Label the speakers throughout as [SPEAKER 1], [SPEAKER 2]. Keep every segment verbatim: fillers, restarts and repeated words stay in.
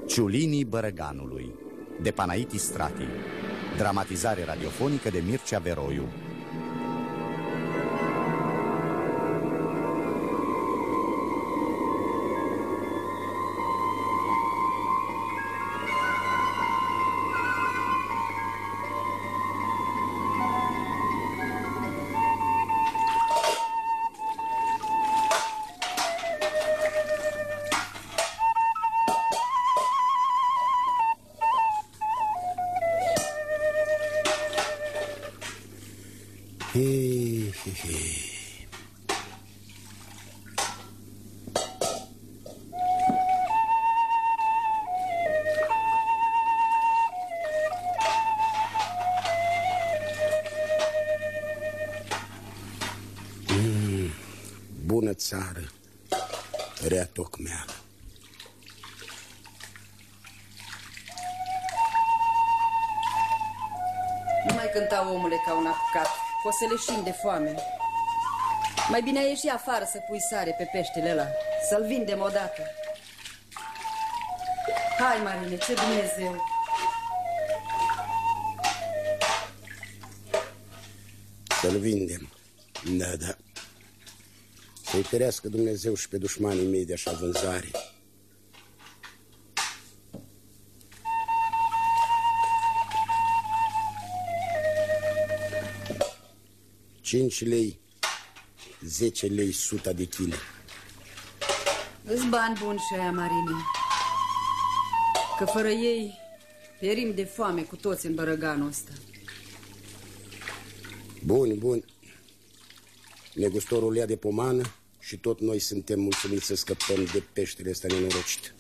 [SPEAKER 1] Ciulinii Bărăganului, de Panaiti Strati. Dramatizare radiofonică de Mircea Veroiu.
[SPEAKER 2] Hei, hei, hei. Mm, bună țară, rea tocmeală.
[SPEAKER 3] Nu mai cânta, omule, ca un apucat, că o să leșin de foame. Mai bine ai ieși afară să pui sare pe peștele ăla, să-l vindem odată. Hai, Marine, ce Dumnezeu!
[SPEAKER 2] Să-l vindem, da, da. Să-i ferească Dumnezeu și pe dușmanii mei de așa vânzare. Cinci lei, zece lei suta de chile.
[SPEAKER 3] Îți bani buni și aia, Marine, că fără ei pierim de foame cu toți în Bărăganul ăsta.
[SPEAKER 2] Buni, buni. Negustorul ia de pomană și tot noi suntem mulțumiți să scăpăm de peștele ăsta nenorocit.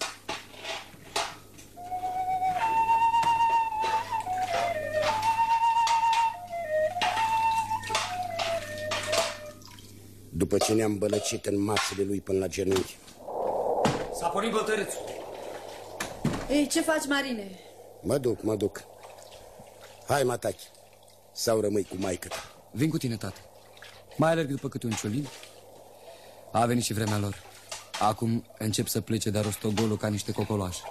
[SPEAKER 2] După ce ne-am bălăcit în mațele lui până la genunchi.
[SPEAKER 4] S-a pornit bătărețul.
[SPEAKER 3] Ei, ce faci, Marine?
[SPEAKER 2] Mă duc, mă duc. Hai, Matachi, sau rămâi cu maică-ta?
[SPEAKER 4] Vin cu tine, tată. Mai alerg după câte un ciolin. A venit și vremea lor. Acum încep să plece de rostogolul ca niște cocoloași.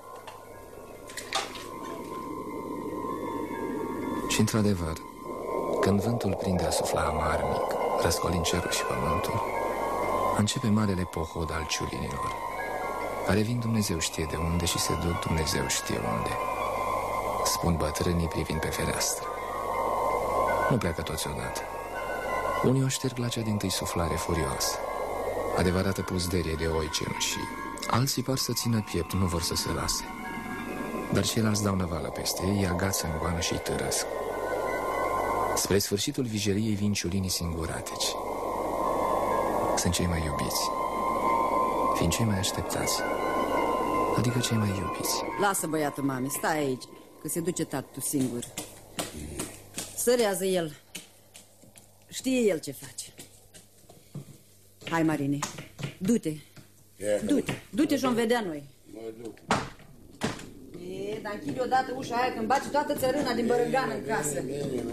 [SPEAKER 5] Și într-adevăr, când vântul prinde a sufla amarnic, răscolind cerul și pământul, începe marele pohod al ciulinilor, care vin Dumnezeu știe de unde și se duc Dumnezeu știe unde. Spun bătrânii privind pe fereastră. Nu pleacă toți odată. Unii o șterg la cea dintâi suflare furioasă, adevărată puzderie de oi cenușii. Alții par să țină piept, nu vor să se lase. Dar ceilalți dau năvală peste ei, îi agață în goană și îi târăsc. Spre sfârșitul vigiliei vin ciulinii singurateci. Sunt cei mai iubiți, fiind cei mai așteptați, adică cei mai iubiți.
[SPEAKER 3] Lasă, băiatul mame, stai aici, că se duce tatu singur. Sărează el. Știe el ce face. Hai, Marine, du-te. Du-te, du-te și-o vedea noi.
[SPEAKER 2] Mă duc.
[SPEAKER 3] E, dar închide odată ușa aia când baci toată țărâna din Bărăgan în casă.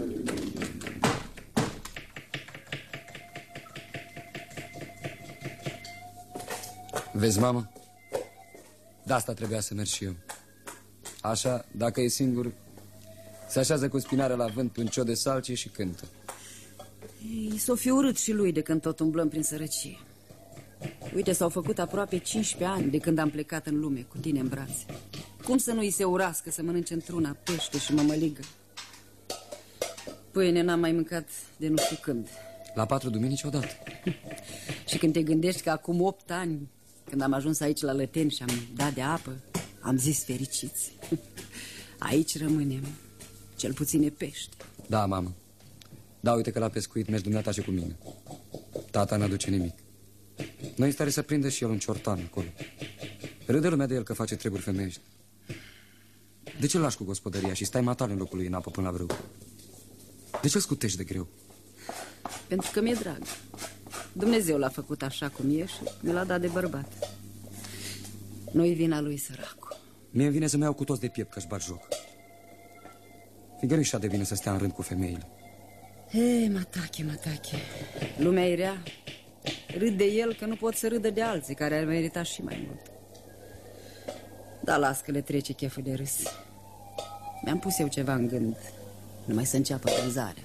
[SPEAKER 4] Vezi, mamă? De asta trebuia să merg și eu. Așa, dacă e singur, se așează cu spinarea la vânt pe un cio de salcie și cântă.
[SPEAKER 3] Ei, s-o fi urât și lui de când tot umblăm prin sărăcie. Uite, s-au făcut aproape cincisprezece ani de când am plecat în lume cu tine în brațe. Cum să nu-i se urască să mănânce într-una pește și mămăligă? Pâine n-am mai mâncat de nu știu când.
[SPEAKER 4] La patru duminici odată.
[SPEAKER 3] Și când te gândești că acum opt ani, când am ajuns aici la Lăteni și am dat de apă, am zis fericiți. Aici rămânem, cel puțin e pește.
[SPEAKER 4] Da, mamă. Da, uite că la pescuit mergi dumneata și cu mine. Tata n-aduce nimic. Nu e stare să prindă și el un ciortan acolo. Râde lumea de el că face treburi femeiești. De ce-l lași cu gospodăria și stai matale în locul lui în apă până la brâu? De ce-l scutești de greu?
[SPEAKER 3] Pentru că mi-e drag. Dumnezeu l-a făcut așa cum e și mi l-a dat de bărbat. Nu-i vina lui, săracul.
[SPEAKER 4] Mie-mi vine să-mi iau cu toți de piept că-și bat joc. Fiindcă nu-i așa de bine să stea în rând cu femeile.
[SPEAKER 3] Hei, Matache, Matache, lumea e rea. Râd de el că nu pot să râdă de alții care ar merita și mai mult. Da, las că le trece cheful de râs. Mi-am pus eu ceva în gând. Numai să înceapă vânzarea.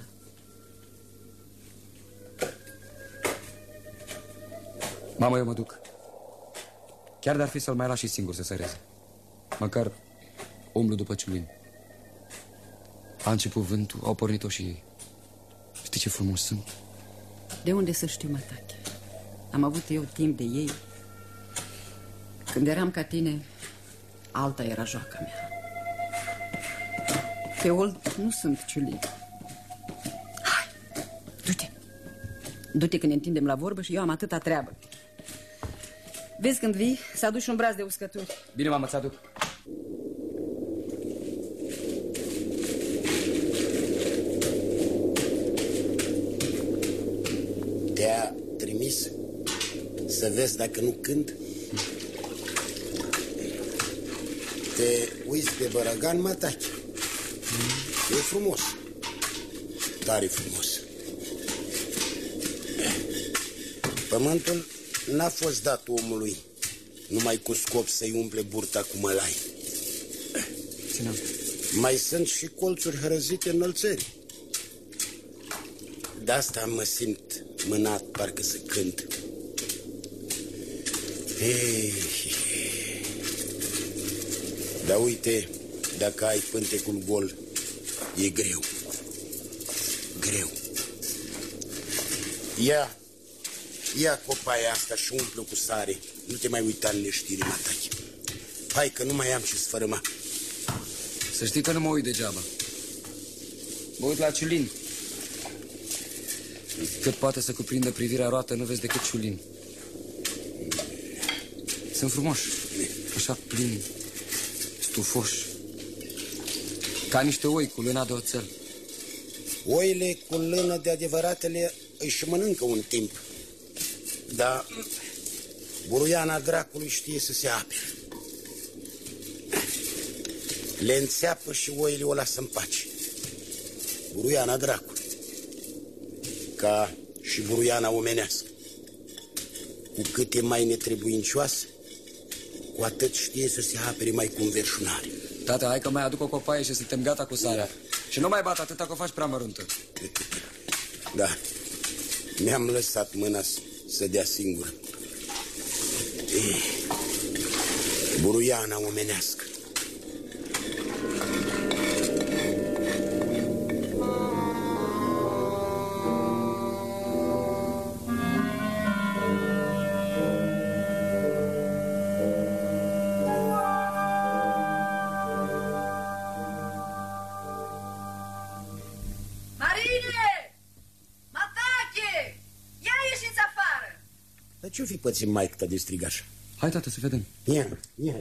[SPEAKER 4] Mamă, eu mă duc. Chiar de-ar fi să-l mai las și singur să săreze. Măcar umblu după ciulin. A început vântul, au pornit-o și ei. Știi ce frumos sunt?
[SPEAKER 3] De unde să știu, Matache? Am avut eu timp de ei. Când eram ca tine, alta era joaca mea. Pe old nu sunt ciulini. Hai, du-te. Du-te că ne întindem la vorbă și eu am atâta treabă. Vezi când vii, să aduci un braț de uscături.
[SPEAKER 4] Bine, mamă, ți-aduc.
[SPEAKER 2] Te-a trimis să vezi dacă nu cânt? Te uiți pe Bărăgan, Matache. E frumos. Tare frumos. Pământul n-a fost dat omului numai cu scop să-i umple burta cu mălai.
[SPEAKER 4] Ține-am.
[SPEAKER 2] Mai sunt și colțuri hărăzite înălțări. De asta mă simt mânat, parcă să cânt. Ei, dar uite, dacă ai pântecul gol, e greu. Greu. Ia, ia copaia asta și umplă cu sare. Nu te mai uita în neștire, Matache. Hai că nu mai am ce sfărâma.
[SPEAKER 4] Să știi că nu mă uit degeaba. Mă uit la ciulin. Cât poate să cuprindă privirea roată, nu vezi decât ciulin. Sunt frumoși, așa plini, stufoși, ca niște oi cu lâna de oțel.
[SPEAKER 2] Oile cu lână de adevăratele își mănâncă un timp. Dar buruiana dracului știe să se apere. Le înțeapă și oile o lasă în pace. Buruiana dracului, ca și buruiana omenească. Cu cât e mai netrebuincioasă, cu atât știe să se apere mai cu înverșunare.
[SPEAKER 4] Tata, hai că mai aduc o copaie și suntem gata cu sarea. Și nu mai bat atâta că o faci prea măruntă.
[SPEAKER 2] Da, mi-am lăsat mâna să dea singură. Buruiana omenească. Ce-o fi pățit maică ta de strigaș?
[SPEAKER 4] Hai, tată, să vedem.
[SPEAKER 2] Ia, ia.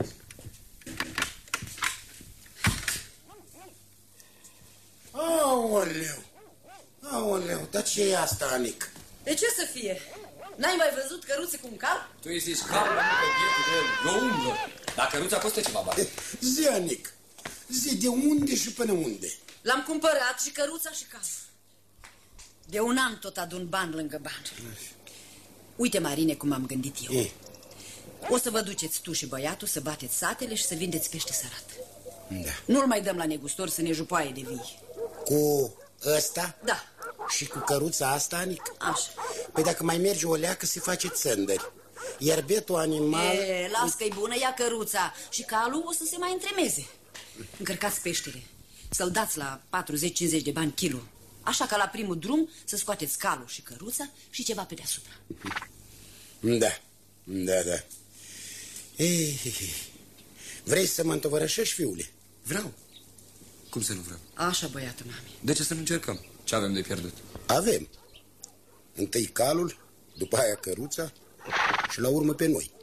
[SPEAKER 2] Aoleu, aoleu, dar ce e asta, Anic?
[SPEAKER 3] De ce să fie? N-ai mai văzut căruțe cu un cal?
[SPEAKER 4] Tu îi zici cal, nu că bietul de el, o umblă. Dar căruța costă ceva bani.
[SPEAKER 2] Zi, Anic, zi, de unde și până unde?
[SPEAKER 3] L-am cumpărat și căruța și calul. De un an tot adun bani lângă bani. Uite, Marine, cum am gândit eu. E. O să vă duceți tu și băiatul să bateți satele și să vindeți pește sărat.
[SPEAKER 2] Da.
[SPEAKER 3] Nu-l mai dăm la negustor să ne jupoaie de vii.
[SPEAKER 2] Cu ăsta?
[SPEAKER 3] Da.
[SPEAKER 2] Și cu căruța asta, Anic?
[SPEAKER 3] Așa.
[SPEAKER 2] Păi dacă mai merge o leacă, se face țândări. Iar betul animal...
[SPEAKER 3] E, las că-i bună, ia căruța. Și calul o să se mai întremeze. Încărcați peștele. Să-l dați la patruzeci cincizeci de bani kilo. Așa ca la primul drum să scoateți calul și căruța și ceva pe deasupra.
[SPEAKER 2] Da, da, da. Ei, vrei să mă întovărășești, fiule?
[SPEAKER 4] Vreau. Cum să nu vreau?
[SPEAKER 3] Așa, băiată, mami.
[SPEAKER 4] De ce să nu încercăm? Ce avem de pierdut?
[SPEAKER 2] Avem. Întâi calul, după aia căruța și la urmă pe noi.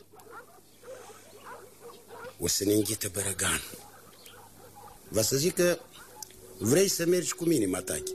[SPEAKER 2] O să ne înghită Bărăgan. Va să zic că vrei să mergi cu mine, Matache.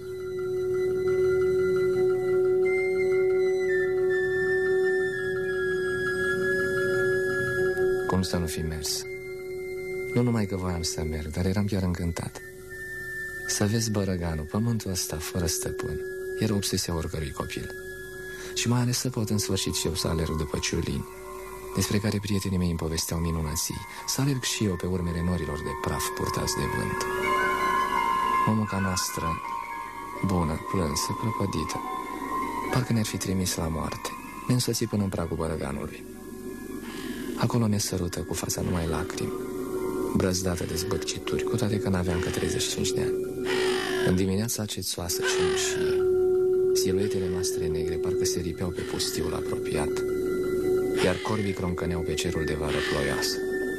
[SPEAKER 5] Cum să nu fi mers? Nu numai că voiam să merg, dar eram chiar încântat. Să vezi Bărăganul, pământul ăsta fără stăpân, era obsesia oricărui copil. Și mai ales să pot în sfârșit și eu să alerg după ciulini. despre care prietenii mei îmi povesteau minunății, să alerg și eu pe urmele norilor de praf purtați de vânt. Omuca noastră, bună, plânsă, prăpădită, parcă ne-ar fi trimis la moarte, ne însoți până în pragul bărăganului. Acolo ne sărută cu fața numai lacrimi, brăzdată de zbăcituri, cu toate că n-aveam încă treizeci și cinci de ani. În dimineața cețoasă cenușie, siluetele noastre negre parcă se ripeau pe pustiul apropiat, iar corbii croncăneau pe cerul de vară ploioasă.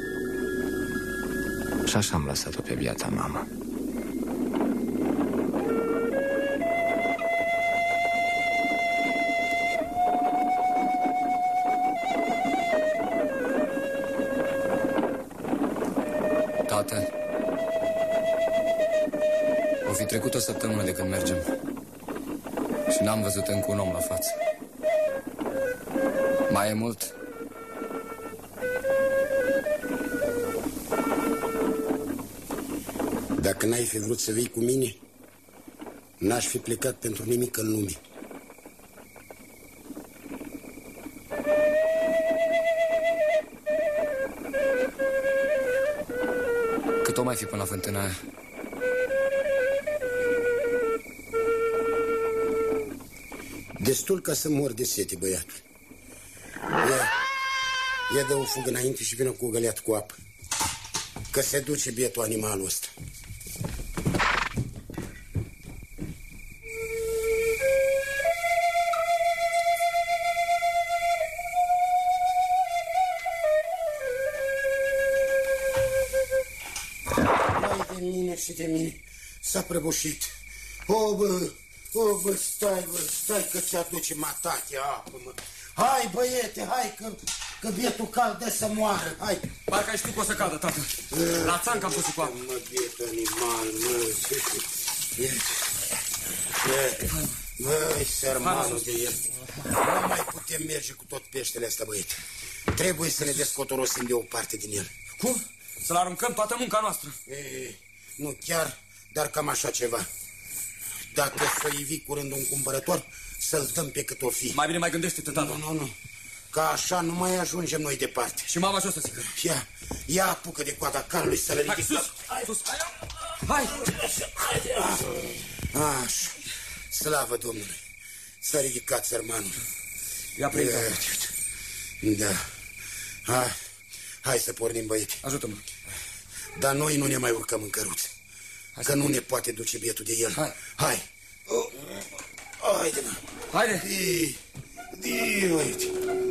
[SPEAKER 5] Și așa am lăsat-o pe biata mamă.
[SPEAKER 4] Tată, o fi trecut o săptămână de când mergem și n-am văzut încă un om la față. Mai e mult?
[SPEAKER 2] Dacă n-ai fi vrut să vii cu mine, n-aș fi plecat pentru nimic în lume.
[SPEAKER 4] Cât o mai fi până la fântâna aia?
[SPEAKER 2] Destul ca să mor de sete, băiatul. Ia, ia dă o fugă înainte și vină cu o găleată cu apă, că se duce bietul animalul ăsta. Mai de mine și de mine s-a prăbușit. O, bă, o, bă, stai, bă, stai că ți-aduce matache apă, mă. Hai, băiete, hai, că, că bietul cal dă să moară, hai.
[SPEAKER 4] Parcă ai știut că o să cadă, tată. La țancă am pus cu apă.
[SPEAKER 2] Mă, bietul animal, mă. Băi, sărmanul de el. Nu mai putem merge cu tot peștele ăsta, băiete. Trebuie să ne descotorosim de o parte din el.
[SPEAKER 4] Cum? Să-l aruncăm toată munca noastră?
[SPEAKER 2] E, nu chiar, dar cam așa ceva. Dacă să ivi curând un cumpărător, să-l dăm pe cât o fi.
[SPEAKER 4] Mai bine mai gândește-te, tată.
[SPEAKER 2] Nu, nu, nu. Ca așa nu mai ajungem noi departe.
[SPEAKER 4] Și mama ce o să zică?
[SPEAKER 2] Ia, ia apucă de coada calului să le ridică.
[SPEAKER 4] Hai, sus, hai, sus, hai.
[SPEAKER 2] Așa, slavă Domnului. S-a ridicat sărmanul.
[SPEAKER 4] Ia prinde.
[SPEAKER 2] Da. Hai, hai să pornim, băieți.
[SPEAKER 4] Ajută-mă.
[SPEAKER 2] Dar noi nu ne mai urcăm în căruță, că nu ne poate duce bietul de el.
[SPEAKER 4] Hai.
[SPEAKER 2] Hai. Haide, mă.
[SPEAKER 4] Haide.
[SPEAKER 2] Di, di, uite.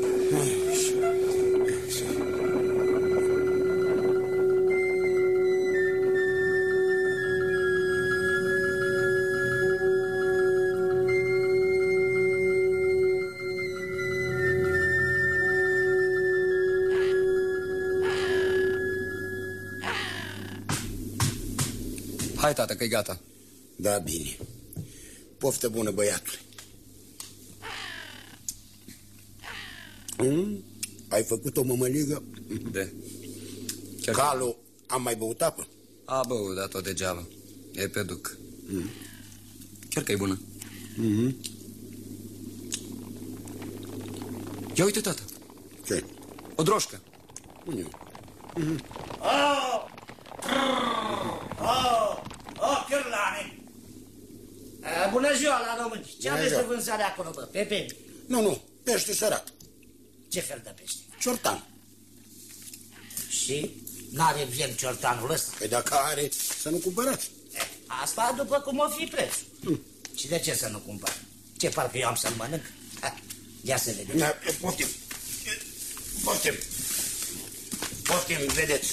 [SPEAKER 4] Hai, tată, că-i gata.
[SPEAKER 2] Da, bine. Poftă bună, băiatul. Mm? Ai făcut o mămăligă?
[SPEAKER 4] De? Chiar
[SPEAKER 2] Calul, am mai băut apă?
[SPEAKER 4] A băut, dar tot degeaba. E pe duc. Mm. Chiar că e bună.
[SPEAKER 2] Mm-hmm.
[SPEAKER 4] Ia uite, tată.
[SPEAKER 2] Ce?
[SPEAKER 4] O droșcă.
[SPEAKER 2] Mm.
[SPEAKER 6] Mm-hmm. Oh! Oh! Oh, Chiorlane! Bună ziua la români! Ce aveți de vânzare acolo, bă? Pepe?
[SPEAKER 2] Nu, nu, pește sărat.
[SPEAKER 6] Ce fel de pește?
[SPEAKER 2] Ciortan.
[SPEAKER 6] Și n-are vrem ciortanul ăsta?
[SPEAKER 2] Păi dacă are, să nu cumpărați.
[SPEAKER 6] Asta după cum o fi prețul. Mm. Și de ce să nu cumpăr? Ce, parcă eu am să-l mănânc? Ha, ia să vedem.
[SPEAKER 2] Da, poftim. Poftim. Poftim, vedeți.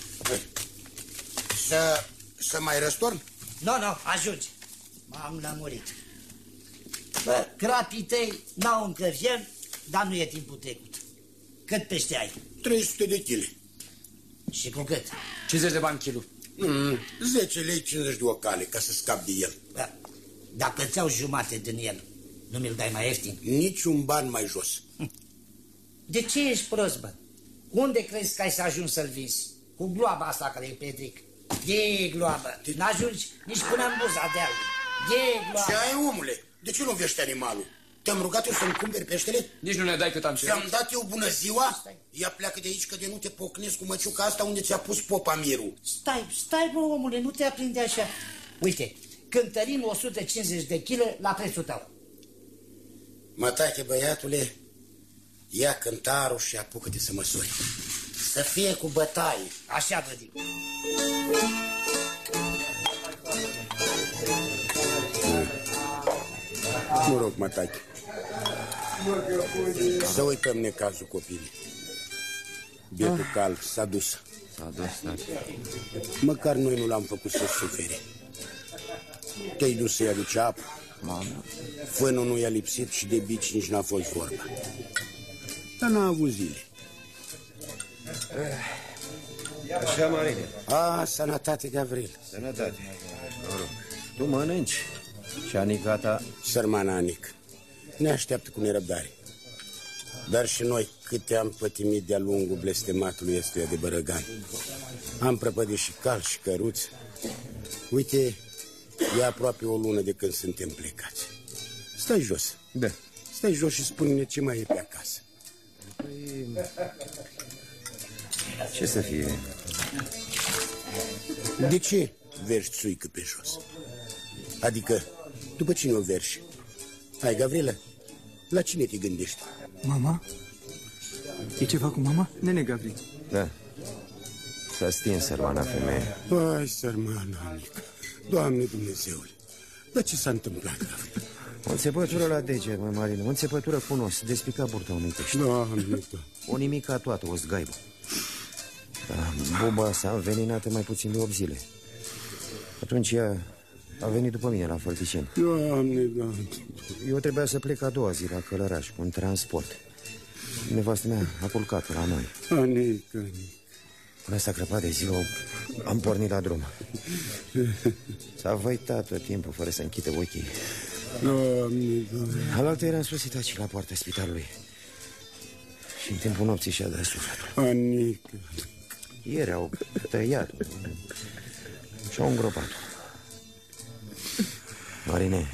[SPEAKER 2] Să, să mai răstorn?
[SPEAKER 6] Nu, nu, ajunge. M-am lămurit. Bă, crapii tăi n-au încă vierm, dar nu e timpul trecut. Cât pește ai?
[SPEAKER 2] trei sute de chile.
[SPEAKER 6] Și cu cât?
[SPEAKER 4] cincizeci de bani kilul.
[SPEAKER 2] Mm, zece lei cincizeci de ocale, ca să scap de el.
[SPEAKER 6] Bă, dacă îți iau jumate din el, nu mi-l dai mai ieftin?
[SPEAKER 2] Niciun ban mai jos.
[SPEAKER 6] De ce ești prost, bă? Unde crezi că ai să ajungi să-l vinzi? Cu gloaba asta care e Petric. E gloabă. N-ajungi nici până în buza de albi. E gloabă.
[SPEAKER 2] Ce ai, omule? De ce nu vești animalul? Te-am rugat eu să-mi cumperi peștele?
[SPEAKER 4] Nici nu ne dai cât am cerut.
[SPEAKER 2] Ți-am dat eu bună ziua? Ia pleacă de aici că de nu te pocnesc cu măciuca asta unde ți-a pus popa mirul.
[SPEAKER 6] Stai, stai, bă, omule, nu te aprinde așa. Uite, cântărim o sută cincizeci de kilograme la prețul tău.
[SPEAKER 2] Mătache, băiatule, ia cântarul și apucă-te să măsori. Să fie cu bătaie.
[SPEAKER 6] Așa vă zic.
[SPEAKER 2] Mă rog, Mătache, să uităm necazul copilului. Bietul cal s-a dus.
[SPEAKER 5] S-a dus, tati.
[SPEAKER 2] Măcar noi nu l-am făcut să sufere. Te-ai dus să-i aduci apă.
[SPEAKER 5] Mamă.
[SPEAKER 2] Fânul nu i-a lipsit și de bici nici n-a fost vorba. Dar n-a avut zile.
[SPEAKER 7] Așa, Marine.
[SPEAKER 2] A, sănătate, Gavril.
[SPEAKER 7] Sănătate. Noroc. Tu mănânci. Și Anica ta?
[SPEAKER 2] Sărmana Anic ne așteaptă cu nerăbdare. Dar și noi câte am pătimit de-a lungul blestematului ăstuia de Bărăgan. Am prăpădit și cal și căruț. Uite, e aproape o lună de când suntem plecați. Stai jos.
[SPEAKER 7] Da.
[SPEAKER 2] Stai jos și spune-ne ce mai e pe acasă.
[SPEAKER 7] Păi... Ce să fie?
[SPEAKER 2] De ce vergi țuică pe jos? Adică, după cine o vergi? Hai, Gavrilă, la cine te gândești?
[SPEAKER 8] Mama? E ceva cu mama? Nene Gavril.
[SPEAKER 7] Da. S-a stins sărmana femeie.
[SPEAKER 2] Hai, sărmana Anica. Doamne Dumnezeule, dar ce s-a întâmplat, Gavril?
[SPEAKER 7] O înțepătură la deget, mă, Marina. O înțepătură cu nos. Despica burta unui pește.
[SPEAKER 2] Doamne, Doamne.
[SPEAKER 7] O nimica toată, o zgaibă. Da, buba s-a înveninată mai puțin de opt zile. Atunci ea a venit după mine la Fălticeni.
[SPEAKER 2] Doamne, Doamne.
[SPEAKER 7] Eu trebuia să plec a doua zi la Călăraș cu un transport. Nevastă mea a culcat la noi.
[SPEAKER 2] Anica, Anica.
[SPEAKER 7] Până s-a crăpat de ziua, am pornit la drum. S-a văitat tot timpul fără să închidă ochii.
[SPEAKER 2] Doamne, Doamne.
[SPEAKER 7] Alaltă era însosit aici la poarta spitalului. Și în timpul nopții și-a dat sufletul.
[SPEAKER 2] Anica.
[SPEAKER 7] Ieri au tăiat și au îngropat. Marine,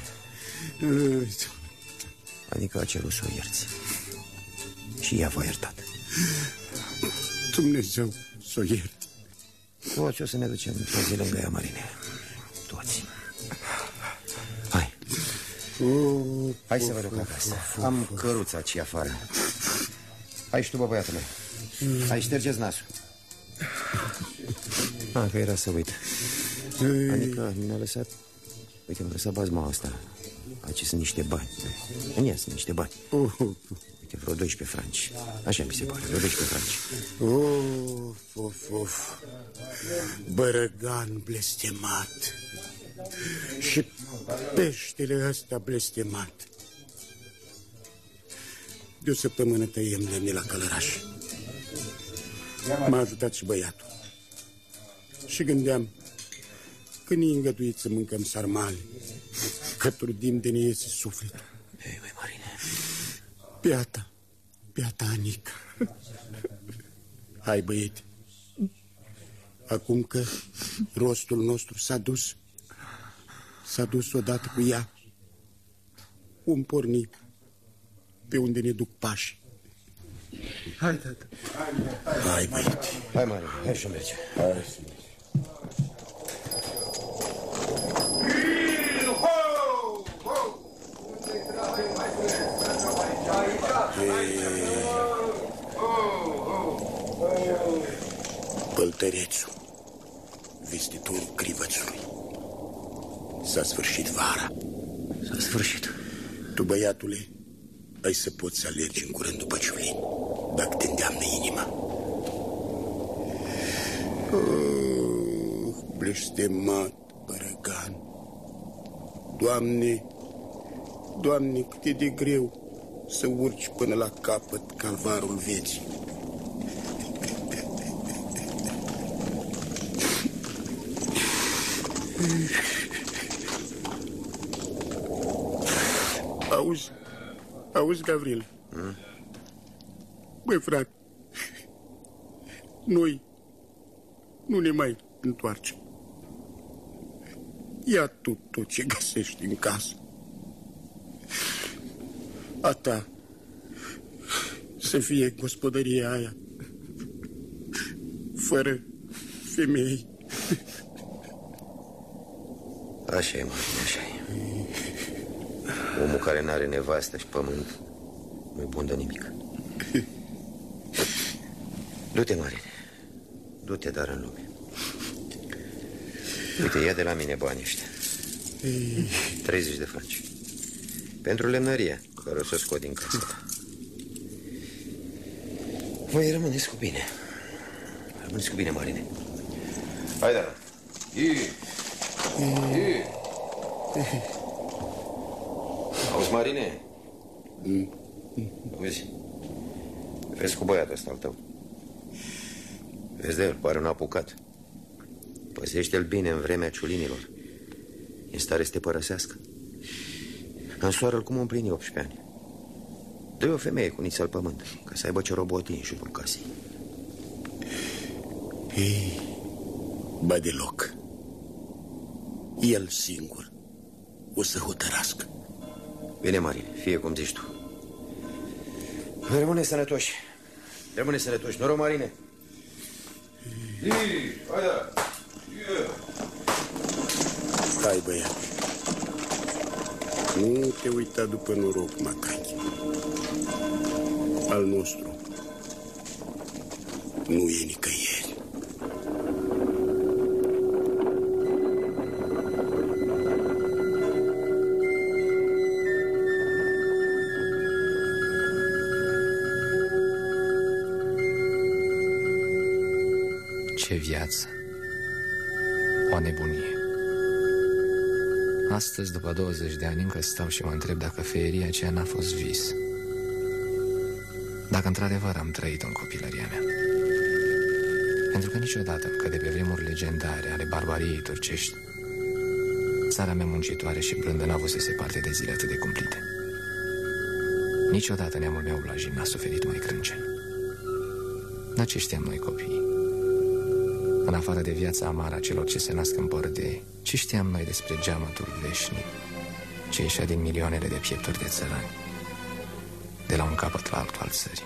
[SPEAKER 7] adică a cerut să o ierți. Și ea v-a iertat.
[SPEAKER 2] Dumnezeu să o ierte.
[SPEAKER 7] Toți o să ne ducem toți lângă ea, Marine. Toți. Hai. Hai să vă duc acasă. Am căruța aici afară. Hai și tu, bă, băiatul meu. Hai, ștergeți nasul. Ah, că era să uit. Adică mi-a lăsat... Uite, mi-a lăsat bazma asta. Aici sunt niște bani. În ea sunt niște bani. Uite, vreo doisprezece franci. Așa mi se pare, vreo doisprezece franci.
[SPEAKER 2] Of, of, of. Bărăgan blestemat. Și peștele ăsta blestemat. De o săptămână tăiem lemne la Călăraș. M-a ajutat și băiatul. Și gândeam că ne-i îngăduit să mâncăm sarmale, că trudim de ne iese sufletul.
[SPEAKER 7] Ei, băi, Marine.
[SPEAKER 2] Beata, beata Anica. Hai, băiete. Acum că rostul nostru s-a dus, s-a dus odată cu ea, un porni pe unde ne duc pași. Hai, tata. Hai, băiete.
[SPEAKER 7] Hai, Marine, hai și merge.
[SPEAKER 2] Hai să merge. Păltărețul, vestitorul crivățului. S-a sfârșit vara.
[SPEAKER 7] S-a sfârșit.
[SPEAKER 2] Tu, băiatule, ai să poți să alergi în curând după ciulin, dacă te îndeamnă inima. Oh, blestemat Bărăgan. Doamne, Doamne, cât e de greu să urci până la capăt calvarul vieții. Auzi, auzi, Gavril. Hmm? Băi, frate, noi nu ne mai întoarcem. Ia tu tot ce găsești în casă. a ta să fie gospodăria aia fără femei.
[SPEAKER 7] Așa e, Marine, așa e. Omul care n-are nevastă și pământ nu-i bun de nimic. Du-te, Marine. Du-te, dar în lume. Uite, ia de la mine banii ăștia. treizeci de franci. Pentru lemnăria care o să scot din casă. Voi rămâneți cu bine. Rămâneți cu bine, Marine. Hai, da. Auzi, Marine? Vezi? Vezi cu băiatul ăsta al tău. Vezi de el, pare un apucat. Păzește-l bine în vremea ciulinilor. E în stare să te părăsească. Însoară-l cum împlini optsprezece ani. Dă-i o femeie cu niță al pământ, ca să aibă ce robotii în jurul casei.
[SPEAKER 2] Ei, ba deloc. El singur o să hotărască.
[SPEAKER 7] Bine, Marine, fie cum zici tu. Rămâne sănătoși. Rămâne sănătoși, noroc, Marine.
[SPEAKER 2] Hai, băiat. Nu te uita după noroc, Matache. Al nostru nu e nicăieri.
[SPEAKER 5] Ce viață! O nebunie! Astăzi, după douăzeci de ani, încă stau și mă întreb dacă feeria aceea n-a fost vis. Dacă într-adevăr am trăit-o în copilăria mea. Pentru că niciodată, că de pe vremuri legendare ale barbariei turcești, țara mea muncitoare și blândă n-a avut parte de zile atât de cumplite. Niciodată neamul meu blajin n-a suferit mai crâncen. Dar ce știam noi copiii? În afară de viața amară a celor ce se nasc în bordei, ce știam noi despre geamătul veșnic ce ieșea din milioanele de piepturi de țărani, de la un capăt la altul al țării?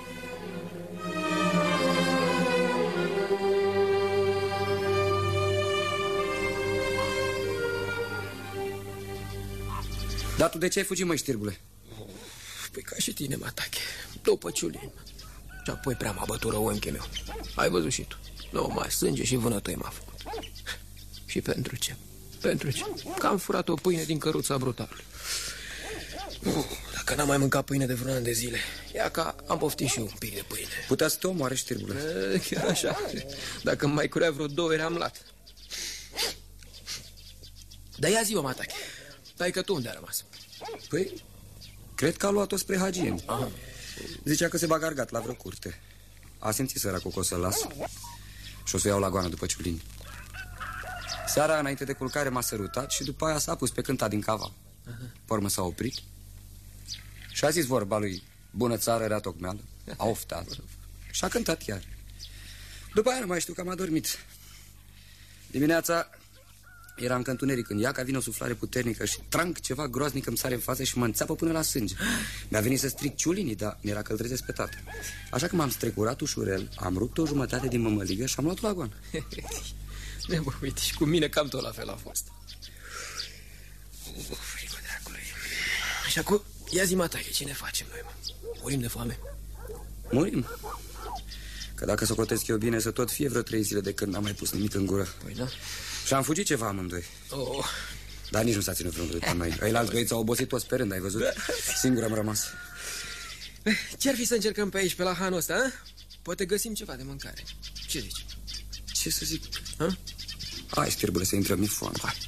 [SPEAKER 4] Dar tu de ce ai fugit, măi, știrbule?
[SPEAKER 9] Păi ca și tine, Matache, după ciulin. Și apoi prea m-a bătură unchiul meu. Ai văzut și tu. Numai sânge și vânătoi m-a făcut. Și pentru ce? Pentru ce? Că am furat o pâine din căruța brutalului. Uh, dacă n-am mai mâncat pâine de vreun an de zile, ia că am poftit și eu un pic de pâine.
[SPEAKER 4] Putea să te omoare, știrbule.
[SPEAKER 9] E, chiar așa. Dacă îmi mai curea vreo două ori am luat. Dar ia zi-o, Matache. Taică tu unde a rămas?
[SPEAKER 4] Păi, cred că a luat-o spre Hagieni.
[SPEAKER 9] Aha.
[SPEAKER 4] Zicea că se bag argat la vreo curte. A simțit săracul că o să-l las și o să iau la goană după ciulini. Seara, înainte de culcare, m-a sărutat și după aia s-a pus pe cânta din cava. Pe urmă s-a oprit și a zis vorba lui: bună țară, rea tocmeală. A oftat și a cântat chiar. După aia nu mai știu că am adormit. Dimineața era încă întuneric când ia, că vine o suflare puternică și tranc, ceva groaznic îmi sare în față și mă înțeapă până la sânge. Mi-a venit să stric ciulinii, dar mi-era că îl trezesc pe tată. Așa că m-am strecurat ușurel, am rupt o jumătate din mămăligă și am luat-o la goană.
[SPEAKER 9] Ne, bă, uite, și cu mine cam tot la fel a fost. Uf, frică dracului. Și acum, ia zi, Matache, ce ne facem noi, mă? Murim de foame?
[SPEAKER 4] Murim? Că dacă să cotesc eu bine, să tot fie vreo trei zile de când n-am mai pus nimic în gură.
[SPEAKER 9] Păi da.
[SPEAKER 4] Și am fugit ceva amândoi.
[SPEAKER 9] Oh.
[SPEAKER 4] Dar nici nu s-a ținut vreun după noi. Ăilalți băieți au obosit toți sperând, ai văzut? Singur am rămas.
[SPEAKER 9] Ce-ar fi să încercăm pe aici, pe la hanul ăsta, a? Poate găsim ceva de mâncare. Ce zici?
[SPEAKER 4] Ce să zic?
[SPEAKER 9] Ha?
[SPEAKER 4] Hai, știrbule, să intrăm, mi-e foame.
[SPEAKER 9] Hai.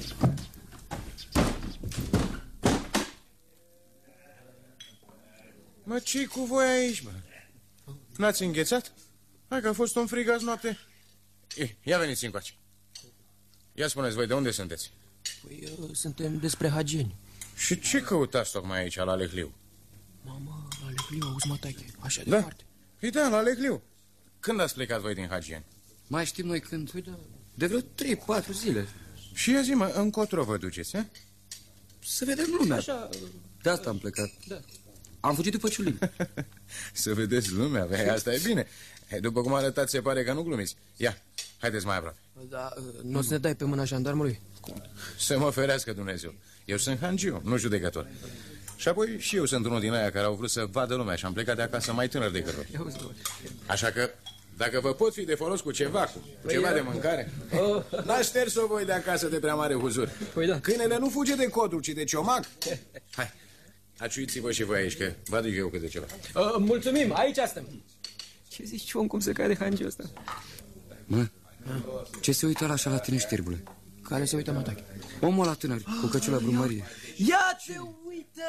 [SPEAKER 10] Mă, ce-i cu voi aici, mă? N-ați înghețat? Hai că a fost un frig azi noapte. Ia veniți încoace. Ia spuneți voi, de unde sunteți?
[SPEAKER 9] Păi, uh, suntem despre Hagieni.
[SPEAKER 10] Și ce căutați tocmai aici, la Lehliu?
[SPEAKER 9] Mama, la Lehliu, auzi, Matache, așa de
[SPEAKER 10] Da?
[SPEAKER 9] departe.
[SPEAKER 10] Păi da, la Lehliu. Când ați plecat voi din Hagieni?
[SPEAKER 4] Mai știm noi când?
[SPEAKER 9] Păi da.
[SPEAKER 4] De vreo trei, patru zile.
[SPEAKER 10] Și ia zi, mă, încotro vă duceți, a?
[SPEAKER 4] Să vedem lumea.
[SPEAKER 9] Așa...
[SPEAKER 4] De asta am plecat.
[SPEAKER 9] Da.
[SPEAKER 4] Am fugit după Ciulin.
[SPEAKER 10] Să vedeți lumea, bă, asta e bine. După cum arătați, se pare că nu glumiți. Ia, haideți mai aproape.
[SPEAKER 9] Da, nu o să ne dai pe mâna jandarmului?
[SPEAKER 10] Să mă ferească Dumnezeu. Eu sunt hangiu, nu judecător. Și apoi și eu sunt unul din aia care au vrut să vadă lumea și am plecat de acasă mai tânăr decât voi. Așa că, dacă vă pot fi de folos cu ceva, cu, cu ceva de mâncare, oh. N-aș șters-o voi de acasă de prea mare huzur.
[SPEAKER 9] Păi da.
[SPEAKER 10] Câinele nu fuge de codru, ci de ciomac. Hai, aciuiți-vă și voi aici, că vă aduc eu câte ceva.
[SPEAKER 9] Uh, mulțumim, aici suntem. Ce zici, om, cum se cade hangiul ăsta?
[SPEAKER 4] Mă, ce se uită la așa la tine, știrbule?
[SPEAKER 9] Care se uită, Matache?
[SPEAKER 4] Omul ăla tânăr, cu căciula brumărie.
[SPEAKER 9] Ia te uită!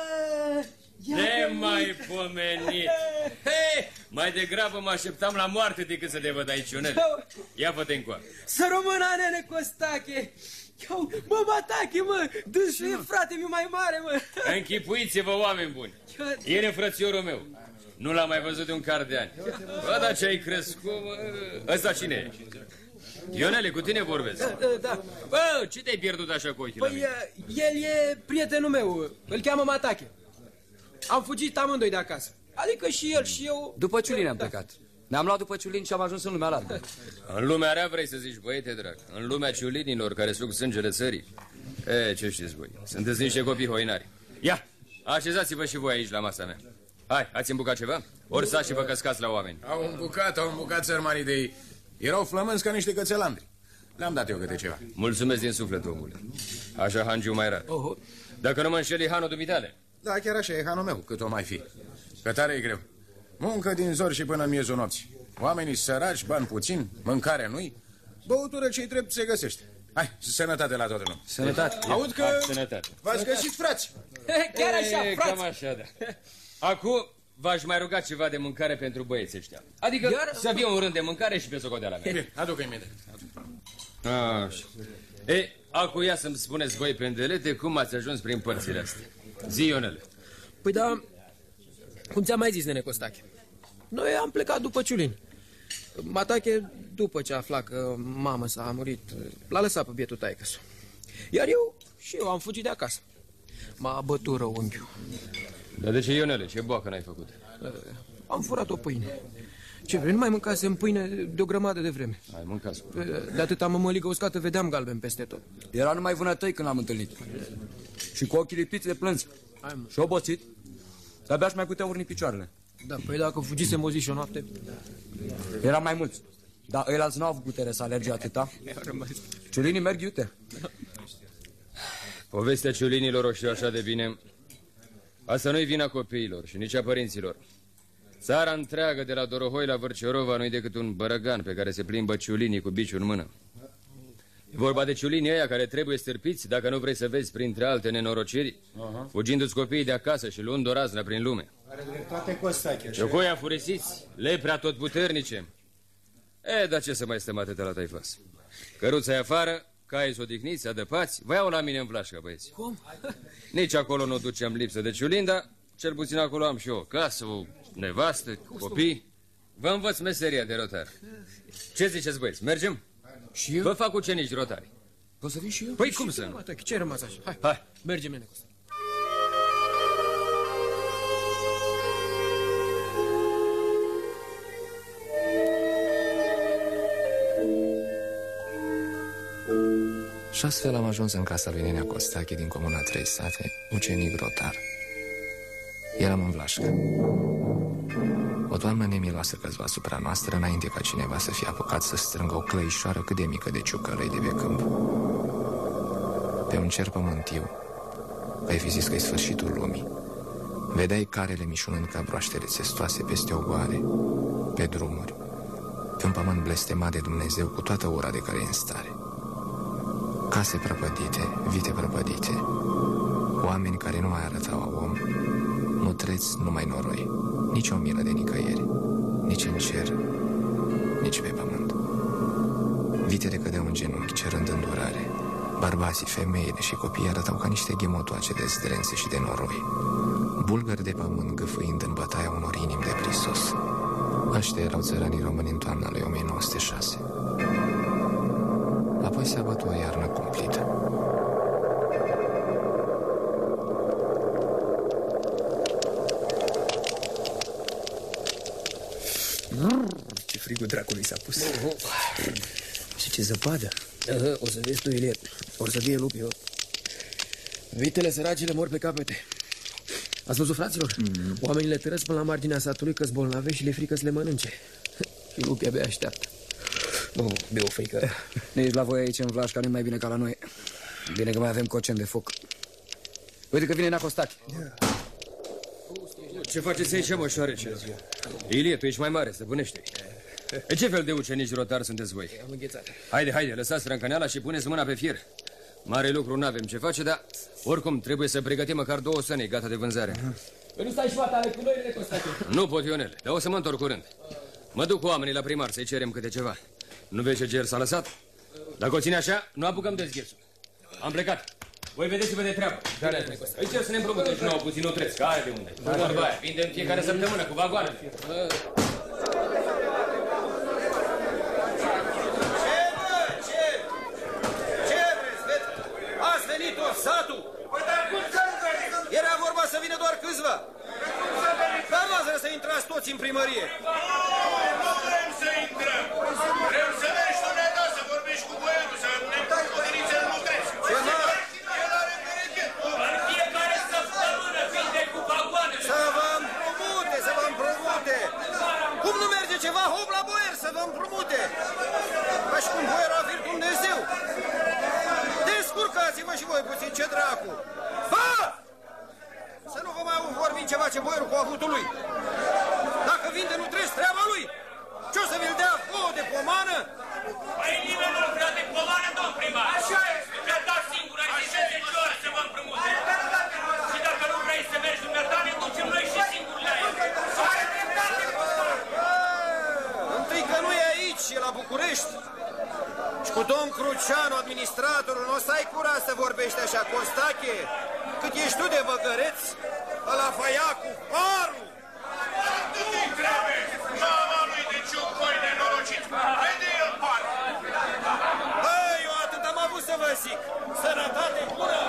[SPEAKER 11] Nemai pomenit! Hei, mai degrabă mă așteptam la moarte decât să te văd aici, Ionel. Ia fă-te încoa.
[SPEAKER 9] Să rămână, nene Costache! Iau, mă, Matache, mă! Dânsul e frate mi mai mare, mă!
[SPEAKER 11] Închipuiți-vă, oameni buni! E frățiorul meu. Nu l-am mai văzut de un car de ani. Bă, dar ce-ai crescut, mă? Ăsta cine e? Ionele, cu tine vorbesc.
[SPEAKER 9] Da, da.
[SPEAKER 11] Bă, ce te-ai pierdut așa cu ochii
[SPEAKER 9] păi,
[SPEAKER 11] la mine?
[SPEAKER 9] El e prietenul meu, îl cheamă Matache. Am fugit amândoi de acasă. Adică și el și eu...
[SPEAKER 4] După Ciulin am plecat. Ne-am luat după Ciulin și am ajuns în lumea largă.
[SPEAKER 11] În lumea rea vrei să zici, băiete drag? În lumea ciulinilor care suc sângele țării? E, ce știți voi? Sunteți niște copii hoinari. Ia, așezați-vă și voi aici la masa mea. Hai, ați îmbucat ceva? Ori stați și vă căscați la oameni.
[SPEAKER 10] Au îmbucat, au îmbucat țărmanii de ei. Erau flămânzi ca niște cățelandri. Le-am dat eu câte ceva.
[SPEAKER 11] Mulțumesc din suflet, omule. Așa hangiu mai rar.
[SPEAKER 9] Oh.
[SPEAKER 11] Dacă nu mă înșeli, hanul dumitale.
[SPEAKER 10] Da, chiar așa e hanul meu, cât o mai fi. Că tare e greu. Muncă din zor și până în miezul nopții. Oamenii săraci, bani puțin, mâncare nu-i, băutură ce-i drept se găsește. Hai, sănătate la toată lumea.
[SPEAKER 11] Sănătate.
[SPEAKER 10] Aud că v-ați găsit, frați.
[SPEAKER 9] Chiar așa,
[SPEAKER 11] e,
[SPEAKER 9] frați.
[SPEAKER 11] Cam așa, da. Acum v-aș mai ruga ceva de mâncare pentru băieții ăștia. Adică Iar... să fie un rând de mâncare și pe socoteala mea.
[SPEAKER 10] Bine, aduc imediat.
[SPEAKER 11] Așa. E, acu ia să-mi spuneți voi, pendelete, cum ați ajuns prin părțile astea. Zi, Ionele.
[SPEAKER 9] Păi da, cum ți-am mai zis, nene Costache, noi am plecat după Ciulin. Matache, după ce afla că mama s-a murit, l-a lăsat pe bietul taică-su. Iar eu și eu am fugit de acasă. M-a bătut rău unghiul.
[SPEAKER 11] Dar de ce, Ionele, ce boacă n-ai făcut?
[SPEAKER 9] Am furat o pâine. Ce vrei, nu mai mâncasem pâine de o grămadă de vreme.
[SPEAKER 11] Ai mâncat.
[SPEAKER 9] De atâta mămăligă uscată vedeam galben peste tot.
[SPEAKER 4] Era numai vânătăi când l-am întâlnit. Și cu ochii lipiți de plâns. Și obosit. De-abia și mai putea urni picioarele.
[SPEAKER 9] Da, păi dacă fugisem o zi și o noapte...
[SPEAKER 4] Era mai mulți. Dar ăilalți n-au avut putere să alerge atâta. Ciulinii merg iute.
[SPEAKER 11] Povestea ciulinilor o știu așa de bine. Asta nu-i vina copiilor și nici a părinților. Țara întreagă de la Dorohoi la Vârciorova nu-i decât un bărăgan pe care se plimbă ciulinii cu biciul în mână. E vorba de ciulinii ăia care trebuie stârpiți dacă nu vrei să vezi printre alte nenorociri, uh-huh. fugindu-ți copiii de acasă și luând o raznă prin lume.
[SPEAKER 6] Are dreptate Costache.
[SPEAKER 11] Ciocoia furisiți, leprea tot puternice. E, dar ce să mai stăm atâta la taifas? Căruța e afară, caii s-o odihniți, adăpați, vă iau la mine în vlașcă, băieți.
[SPEAKER 9] Cum?
[SPEAKER 11] Nici acolo nu duceam lipsă de ciulin, dar cel puțin acolo am și eu o casă, o nevastă, copii. Vă învăț meseria de rotar. Ce ziceți, băieți, mergem?
[SPEAKER 9] Și eu?
[SPEAKER 11] Vă fac ucenici rotari.
[SPEAKER 9] Poți să vin și eu?
[SPEAKER 11] Păi cum să nu?
[SPEAKER 9] Ce ai rămas așa? Hai,
[SPEAKER 11] Hai.
[SPEAKER 9] Mergem, nene Costache.
[SPEAKER 5] Și astfel am ajuns în casa lui Nenea Costache din comuna Trei Sate, ucenic rotar. Eram în vlașcă. O toamnă nemiloasă căzua asupra noastră înainte ca cineva să fie apucat să strângă o clăișoară cât de mică de ciucălăi de pe câmp. Pe un cer pământiu, ai fi zis că e sfârșitul lumii. Vedeai carele mișunând ca broaștele țestoase peste ogoare, pe drumuri, pe un pământ blestemat de Dumnezeu cu toată ura de care e în stare. Case prăpădite, vite prăpădite, oameni care nu mai arătau a om, mutreți numai noroi, nici o milă de nicăieri, nici în cer, nici pe pământ. Vitele cădeau în genunchi, cerând îndurare. Bărbații, femeile și copiii arătau ca niște ghemotoace de zdrențe și de noroi, bulgări de pământ gâfâind în bătaia unor inimi de prisos. Aștia erau țăranii români în toamna lui o mie nouă sute șase. Apoi se abătu o iarnă cumplită.
[SPEAKER 9] Ce frigul dracului s-a pus. Și ce zăpadă. O să vezi tu, Ilie. O să fie lupii. Vitele săracile mor pe capete. Ați văzut, fraților? Mm. Oamenii le tărăsc până la marginea satului că-s bolnave și le frică să le mănânce. Și lupii abia așteaptă. Oh, de o frică.
[SPEAKER 4] Nici la voi aici în Vlașca nu mai bine ca la noi. Bine că mai avem cocen de foc. Uite că vine Nacostache.
[SPEAKER 11] Ce faceți aici, mă, șoarece? Ilie, tu ești mai mare, stăpânește. E ce fel de ucenici rotari sunteți voi?
[SPEAKER 9] Am înghețat.
[SPEAKER 11] Haide, haide, lăsați strâncăneala și puneți mâna pe fier. Mare lucru n-avem ce face, dar oricum trebuie să pregătim măcar două sănei gata de vânzare.
[SPEAKER 9] Păi nu stai și matale cu noi, Necostache.
[SPEAKER 11] Nu pot, Ionel, dar o să mă întorc curând. Mă duc cu oamenii la primar să-i cerem câte ceva. Nu vezi ce ger s-a lăsat? Dacă o ține așa, nu apucăm de zghersul. Am plecat. Voi vedeți-vă de treabă. Îi cer să ne împrumute și nouă puțin, nu treci, că are de unde. Vorba aia, vindem fiecare săptămână cu vagoanele.
[SPEAKER 7] Satul! Era vorba să vină doar câțiva. Dar lasă să intrați toți în primărie.
[SPEAKER 12] Nu vrem să intrăm. Vrem să mergi tu, Neta, să vorbești cu boierul, să ne poderiți în lucreți. El are berechet. În fiecare săptămână vinde cu vagoanele.
[SPEAKER 7] Să vă împrumute, să vă împrumute. Cum nu merge ceva, hop la boier, să vă împrumute. Ca și cum boierul a fi Dumnezeu. Descurcați-vă și voi puțin, ce dracu! Ba! Să nu vă mai aud vorbind ceva ce boierul cu avutul lui. Dacă vinde, nu treci treaba lui. Ce-o să vi-l dea vouă de pomană?
[SPEAKER 12] Păi nimeni nu vrea de pomană, domn primar. Așa e. Mi-a dat singur, ai zis zece ori să vă împrumute. Și dacă nu vrei să mergi dumneata, ne ducem noi și singuri la el.
[SPEAKER 7] Întâi că nu e aici, e la București. Și cu domn Cruceanu, administratorul, nu o să ai curaj să vorbești așa, Costache. Cât ești tu de văgăreț, ăla făia cu farul.
[SPEAKER 12] Nu-i trebuie! Mama lui de ciucoi nenorocit! Vede el par!
[SPEAKER 7] Băi, eu atât am avut să vă zic. Sănătate bună!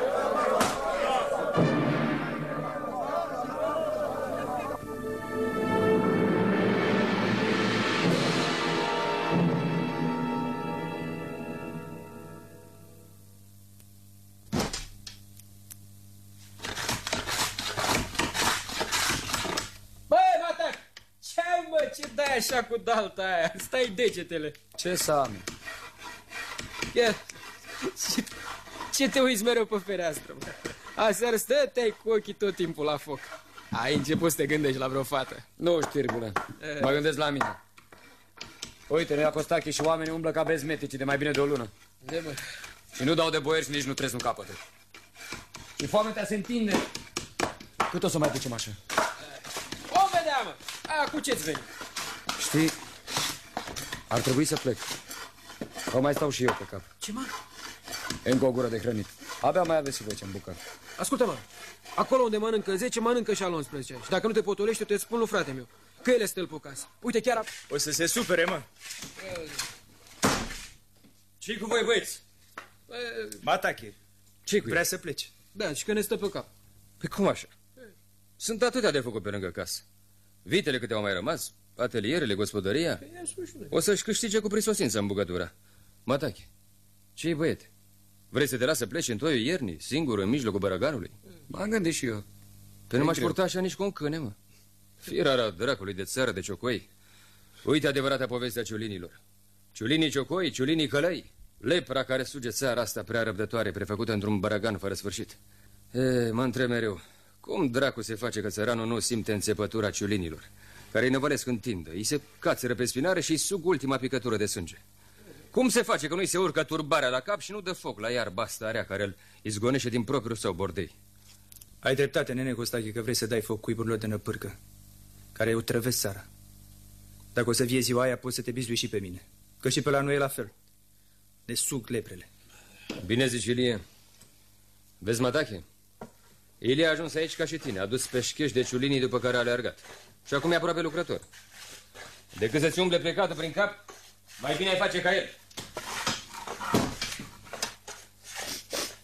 [SPEAKER 9] Ce dai așa cu dalta aia? Stai degetele.
[SPEAKER 4] Ce să am?
[SPEAKER 9] Ia, ce, ce te uiți mereu pe fereastră, mă? Aseară stăteai cu ochii tot timpul la foc. Ai început să te gândești la vreo fată.
[SPEAKER 4] Nu, știrbule, mă gândesc la mine. Uite, noi Acostache și oamenii umblă ca bezmetici de mai bine de o lună.
[SPEAKER 9] De, mă.
[SPEAKER 4] Și nu dau de boieri și nici nu trec în capătă. Și foamea se întinde. Cât o să mai ducem așa?
[SPEAKER 9] O vedea, mă! A, cu ce-ți veni?
[SPEAKER 4] Știi, ar trebui să plec. O mai stau și eu pe cap.
[SPEAKER 9] Ce, mă?
[SPEAKER 4] Încă o gură de hrănit. Abia mai aveți și voi ce-mi bucăr.
[SPEAKER 9] Ascultă-mă, acolo unde mănâncă zece, mănâncă și al unsprezecea. Și dacă nu te potolești, eu te spun lui frate meu că el este pe casă. Uite, chiar... A...
[SPEAKER 8] O să se supere, mă.
[SPEAKER 11] Ce-i cu voi, băieți?
[SPEAKER 8] Matache.
[SPEAKER 11] Ce-i cu
[SPEAKER 8] Vrea să plece.
[SPEAKER 9] Da, și că ne stă pe cap.
[SPEAKER 11] Pe cum așa? Sunt atâtea de făcut pe lângă casă. Vitele câte au mai rămas, atelierele, gospodăria. O să-și câștige cu prisosință în bucătura. Matache, ce-i băiete? Vrei să te las să pleci în toiul iernii, singur, în mijlocul bărăgarului?
[SPEAKER 4] M-am gândit și eu.
[SPEAKER 11] Pe nu m-aș purta așa nici cu un câine, mă. Firara dracului de țară de ciocoi. Uite adevărata povestea ciulinilor. Ciulinii ciocoi, ciulinii călăi. Lepra care suge țara asta prea răbdătoare, prefăcută într-un baragan fără sfârșit. E, mă întreb mereu, cum dracu se face că țăranul nu simte înțepătura ciulinilor, care îi năvălesc în tindă, îi se cațără pe spinare și îi sug ultima picătură de sânge? Cum se face că nu-i se urcă turbarea la cap și nu dă foc la iarba asta rea care îl izgonește din propriul său bordei?
[SPEAKER 8] Ai dreptate, nene Costache, că vrei să dai foc cuiburilor de năpârcă, care eu trăvesc țara. Dacă o să vie ziua aia, poți să te bizui și pe mine, că și pe la noi e la fel. Ne sug leprele.
[SPEAKER 11] Bine zici, Ilie. Vezi, Matache? Ilie a ajuns aici ca și tine, a dus pe șcheș de ciulinii după care a alergat. Și acum e aproape lucrător. Decât să-ți umble plecatul prin cap, mai bine ai face ca el.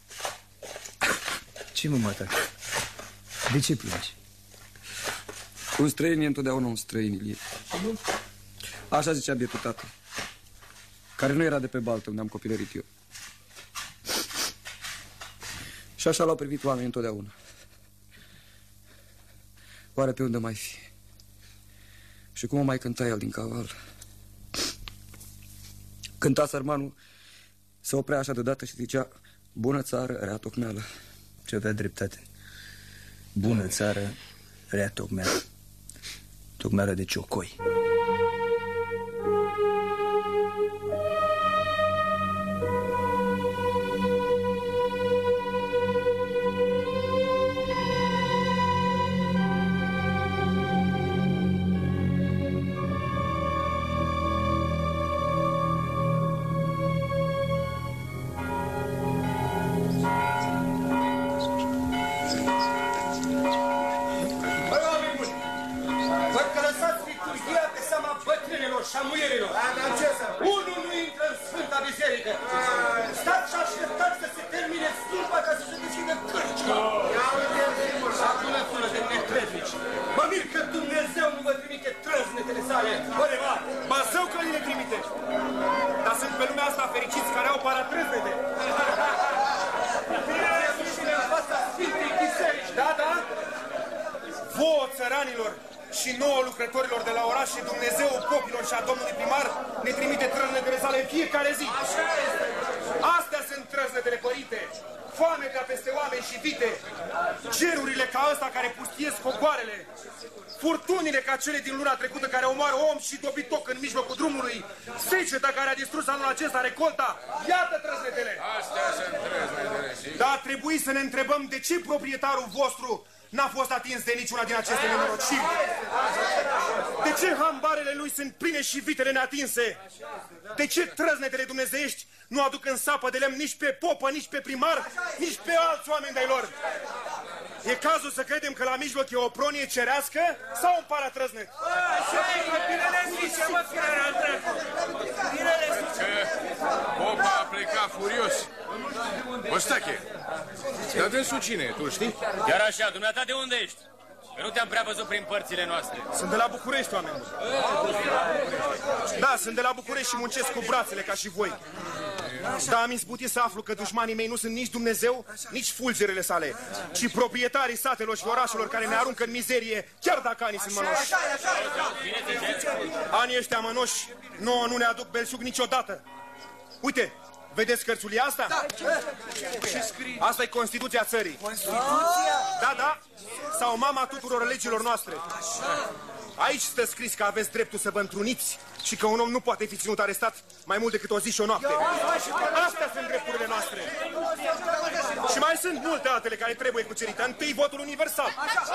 [SPEAKER 8] Ce, mă, Matache? De ce plângi?
[SPEAKER 4] Un străin e întotdeauna un străin, Ilie. Așa zicea bietul tată, care nu era de pe baltă unde am copilărit eu. Și așa l-au privit oamenii întotdeauna. Oare pe unde mai fi? Și cum o mai cânta el din caval? Cânta sărmanul, se oprea așa deodată și zicea: bună țară, rea tocmeală.
[SPEAKER 8] Ce avea dreptate. Bună țară, rea tocmeală. Tocmeală de ciocoi.
[SPEAKER 12] Și nouă lucrătorilor de la oraș și Dumnezeu popilor și a domnului primar ne trimite trăznetele sale în fiecare zi. Așa este. Astea sunt trăznetele, părinte. Foametea peste oameni și vite. Gerurile ca ăsta care pustiesc cogoarele. Furtunile ca cele din luna trecută care omoară om și dobitoc în mijlocul drumului. Seceta care a distrus anul acesta recolta. Iată trăznetele.
[SPEAKER 10] Astea sunt trăznetele, sigur.
[SPEAKER 12] Dar ar trebui să ne întrebăm de ce proprietarul vostru n-a fost atins de niciuna din aceste nenorociri. De ce hambarele lui sunt pline și vitele neatinse? De ce trăznetele dumnezeiești nu aduc în sapă de lemn nici pe popă, nici pe primar, nici pe alți oameni de-ai lor? E cazul să credem că la mijloc e o pronie cerească sau un paratrăznet?
[SPEAKER 10] Popa a plecat furios. Ostache, dar dânsul cine e, tu știi?
[SPEAKER 11] Chiar așa, dumneata de unde ești? Că nu te-am prea văzut prin părțile noastre.
[SPEAKER 12] Sunt de la București, oameni. Da, sunt de la București și muncesc cu brațele ca și voi. Dar am izbutit să aflu că dușmanii mei nu sunt nici Dumnezeu, nici fulgerele sale, ci proprietarii satelor și orașelor care ne aruncă în mizerie, chiar dacă anii sunt mănoși. Anii ăștia mănoși nouă nu ne aduc belșug niciodată. Uite, vedeți cărțulia asta? Da. Ce scrie? Asta e Constituția țării. Constituția? Da, da. Sau mama tuturor legilor noastre. Așa. Aici stă scris că aveți dreptul să vă întruniți și că un om nu poate fi ținut arestat mai mult decât o zi și o noapte. Astea sunt drepturile noastre. Și mai sunt multe altele care trebuie cucerite. Întâi, votul universal.